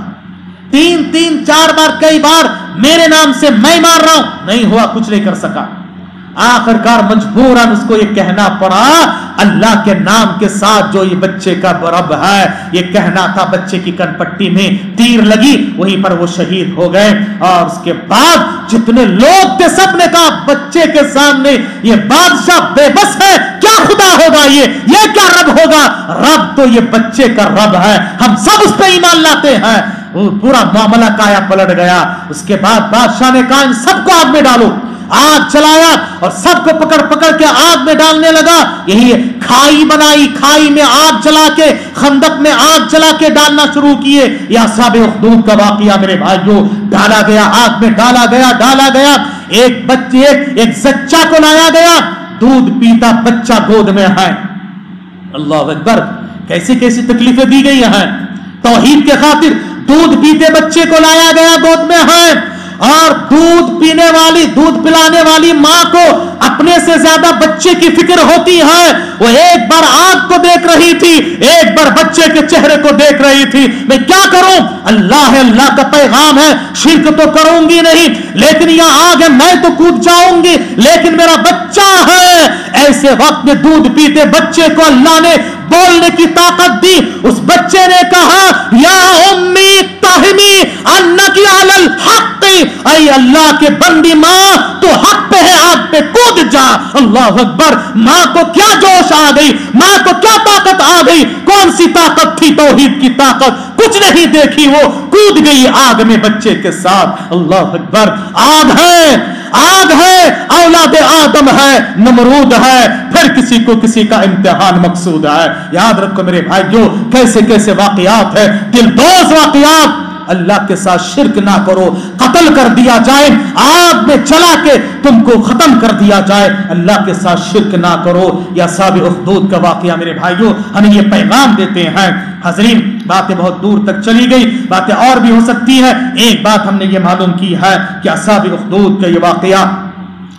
3 بار کئی بار میرے نام سے میں مار رہا ہوں, نہیں ہوا, کچھ نہیں کر سکا. آخرکار مجبوراً اس کو یہ کہنا پڑا, اللہ کے نام کے ساتھ جو یہ بچے کا رب ہے, یہ کہنا تھا. بچے کی کن پٹی میں تیر لگی, وہیں پر وہ شہید ہو گئے. اور اس کے بعد جتنے لوگ تھے سب نے کہا بچے کے سامنے یہ بادشاہ بے بس ہے, کیا خدا ہوگا یہ کیا رب ہوگا؟ رب تو یہ بچے کا رب ہے, ہم سب اس پہ ایمان لاتے ہیں. وہ پورا معاملہ کایا پلٹ گیا. اس کے بعد بادشاہ نے کہا ان سب کو آگ میں ڈالو. آگ چلایا اور سب کو پکڑ پکڑ کے آگ میں ڈالنے لگا. یہی کھائی بنائی, کھائی میں آگ جلا کے, خندق میں آگ جلا کے ڈالنا شروع کیے. یہ اصحاب اخدود کا واقعہ میرے بھائیوں, ڈالا گیا آگ میں, ڈالا گیا. ایک بچے, ایک زچہ کو لایا گیا, دودھ پیتا بچہ گود میں ہے. اللہ اکبر, کیسی کیسی تکلیفیں دی گئی ہیں. توحید کے خاطر دودھ پیتے بچے کو لایا گیا, گود میں ہے. اور دودھ پینے والی, دودھ پلانے والی ماں کو اپنے سے زیادہ بچے کی فکر ہوتی ہے. وہ ایک بار آگ کو دیکھ رہی تھی, ایک بار بچے کے چہرے کو دیکھ رہی تھی. میں کیا کروں, اللہ ہے, اللہ کا پیغام ہے, شرک تو کروں گی نہیں, لیکن یہ آگ ہے, میں تو کود جاؤں گی, لیکن میرا بچہ ہے. ایسے وقت میں دودھ پیتے بچے کو اللہ نے بولنے کی طاقت دی. اس بچے نے کہا یا امی تہمی انکی علی الحق, اے اللہ کے بندی ماں تو حق پہ ہے, آگ پہ کود جا. اللہ اکبر. ماں کو کیا جوش آ گئی, ماں کو کیا طاقت آ گئی. کون سی طاقت تھی, توحید کی طاقت. کچھ نہیں دیکھی, وہ کود گئی آگ میں بچے کے ساتھ. اللہ اکبر. آگ ہے, آگ ہے, اولاد آدم ہے, نمرود ہے, پھر کسی کو کسی کا امتحان مقصود ہے. یاد رکھو میرے بھائیوں, کیسے کیسے واقعات ہیں, دلدوز واقعات. اللہ کے ساتھ شرک نہ کرو, قتل کر دیا جائے, آگ میں جلا کے تم کو ختم کر دیا جائے, اللہ کے ساتھ شرک نہ کرو. یا اصحاب اخدود کا واقعہ میرے بھائیوں ہمیں یہ پیغام دیتے ہیں. حضرین, باتیں بہت دور تک چلی گئی, باتیں اور بھی ہو سکتی ہیں. ایک بات ہم نے یہ معلوم کی ہے کہ اصحاب اخدود کا یہ واقعہ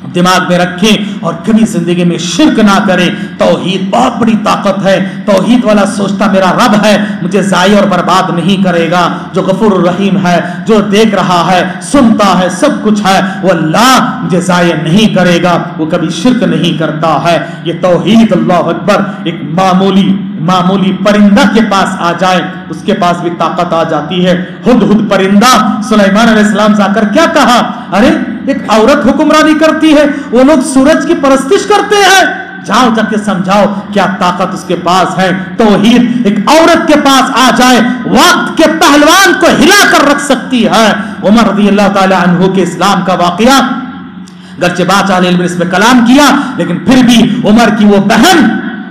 دماغ میں رکھیں اور کبھی زندگی میں شرک نہ کریں. توحید بہت بڑی طاقت ہے. توحید والا سوچتا میرا رب ہے مجھے ضائع اور برباد نہیں کرے گا, جو غفور الرحیم ہے, جو دیکھ رہا ہے, سنتا ہے, سب کچھ ہے, وہ اللہ مجھے ضائع نہیں کرے گا, وہ کبھی شرک نہیں کرتا ہے. یہ توحید, اللہ اکبر. ایک معمولی پرندہ کے پاس آ جائے اس کے پاس بھی طاقت آ جاتی ہے. ہدہد پرندہ سلیمان علیہ السلام سے آ کر کیا کہا, ارے ایک عورت حکمرانی کرتی ہے, وہ لوگ سورج کی پرستش کرتے ہیں, جاؤ جا کے سمجھاؤ کیا طاقت اس کے پاس ہے. توحید ایک عورت کے پاس آ جائے وقت کے پہلوان کو ہلا کر رکھ سکتی ہے. عمر رضی اللہ تعالی عنہ کے اسلام کا واقعہ, گرچہ بادشاہ علیہ نے اس میں کلام کیا لیکن پھر بھی عمر کی وہ بہن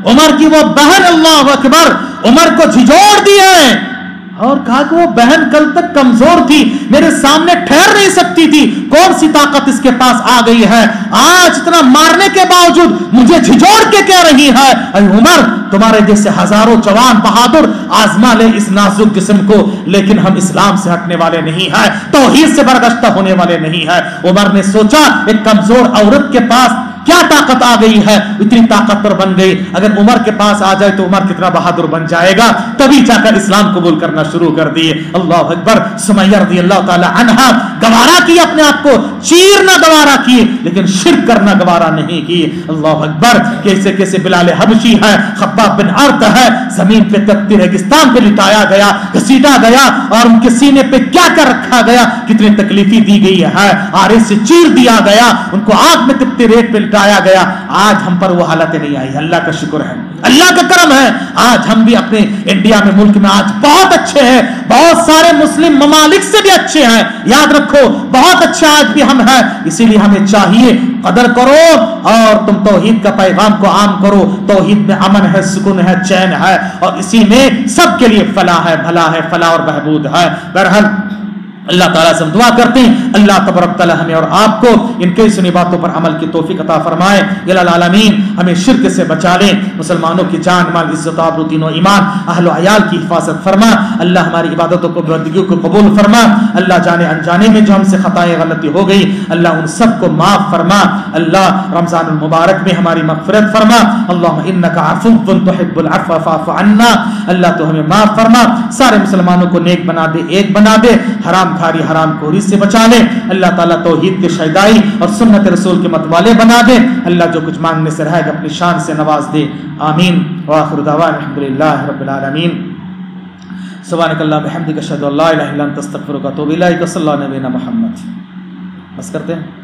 اللہ اکبر, عمر کو جھجوڑ دیے اور کہا کہ وہ بہن کل تک کمزور تھی, میرے سامنے ٹھہر نہیں سکتی تھی, کون سی طاقت اس کے پاس آ گئی ہے, آج اتنا مارنے کے باوجود مجھے جھجوڑ کے کہہ رہی ہے. اے عمر, تمہارے جیسے ہزاروں جوان بہادر آزما لے اس نازک جسم کو, لیکن ہم اسلام سے ہٹنے والے نہیں ہیں, توحید سے برگشتہ ہونے والے نہیں ہیں. عمر نے سوچا ایک کمزور عورت کے پاس کیا طاقت آ گئی ہے, اتنی طاقت پر بن گئی, اگر عمر کے پاس آ جائے تو عمر کتنا بہادر بن جائے گا. تبھی جا کر اسلام قبول کرنا شروع کر دیے. اللہ اکبر. سمیہ رضی اللہ تعالی عنہا گوارا کی, اپنے آپ کو چیرنا گوارا کیے لیکن شرک کرنا گوارا نہیں کیے. اللہ اکبر. کیسے کیسے بلال حبشی ہے, خباب بن ارت ہے, زمین پہ تپتی ریگستان پہ لٹایا گیا, گھسیٹا گیا اور ان کے سینے پہ کیا کیا رکھا گیا, کتنی تکلیفیں دی گئی ہے, آرے سے چیر دیا گیا, ان کو آگ میں تپتے ریت پہ لٹایا گیا. آج ہم پر وہ حالت نہیں آئی, اللہ کا شکر ہے, اللہ کا کرم ہے. آج ہم بھی اپنے انڈیا میں, ملک میں آج بہت اچھے ہیں, بہت سارے مسلم ممالک سے بھی اچھے ہیں. یاد رکھو بہت اچھے آج بھی ہم ہیں. اسی لیے ہمیں چاہیے قدر کرو اور تم توحید کا پیغام کو عام کرو. توحید میں امن ہے, سکون ہے, چین ہے, اور اسی میں سب کے لیے فلاح ہے, بھلا ہے, فلاح اور بہبود ہے. بہرحال اللہ تعالیٰ سے ہم دعا کرتے ہیں اللہ تبارک تعالیٰ ہمیں اور آپ کو ان کی سنی باتوں پر عمل کی توفیق عطا فرمائے. یا العالمین ہمیں شرک سے بچا لیں, مسلمانوں کی جان مال عزت آبرو دین و ایمان اہل و عیال کی حفاظت فرما. اللہ ہماری عبادتوں کو بندگیوں کو قبول فرما. اللہ جانے انجانے میں جو ہم سے خطائیں غلطی ہو گئی اللہ ان سب کو معاف فرما. اللہ رمضان المبارک میں ہماری مغفرت فرما. اللہم انکا عفو تحب العفو فاعف عنا. اللہ تو ہمیں معاف فرما, سارے مسلمانوں کو نیک بنا دے, ایک بنا دے, حرام کھاری حرام خوری سے بچا لے. اللہ تعالیٰ توحید کے شیدائی اور سنت رسول کے متوالے بنا دے. اللہ جو کچھ مانگنے سے رہے گا اپنی شان سے نواز دے. آمین. وآخر دعوانا الحمدللہ رب العالمین. سبحانک اللہم وبحمدک اشہد ان لا الہ الا انت استغفرک واتوب الیک. صلی اللہ علیہ وسلم. بس کرتے ہیں.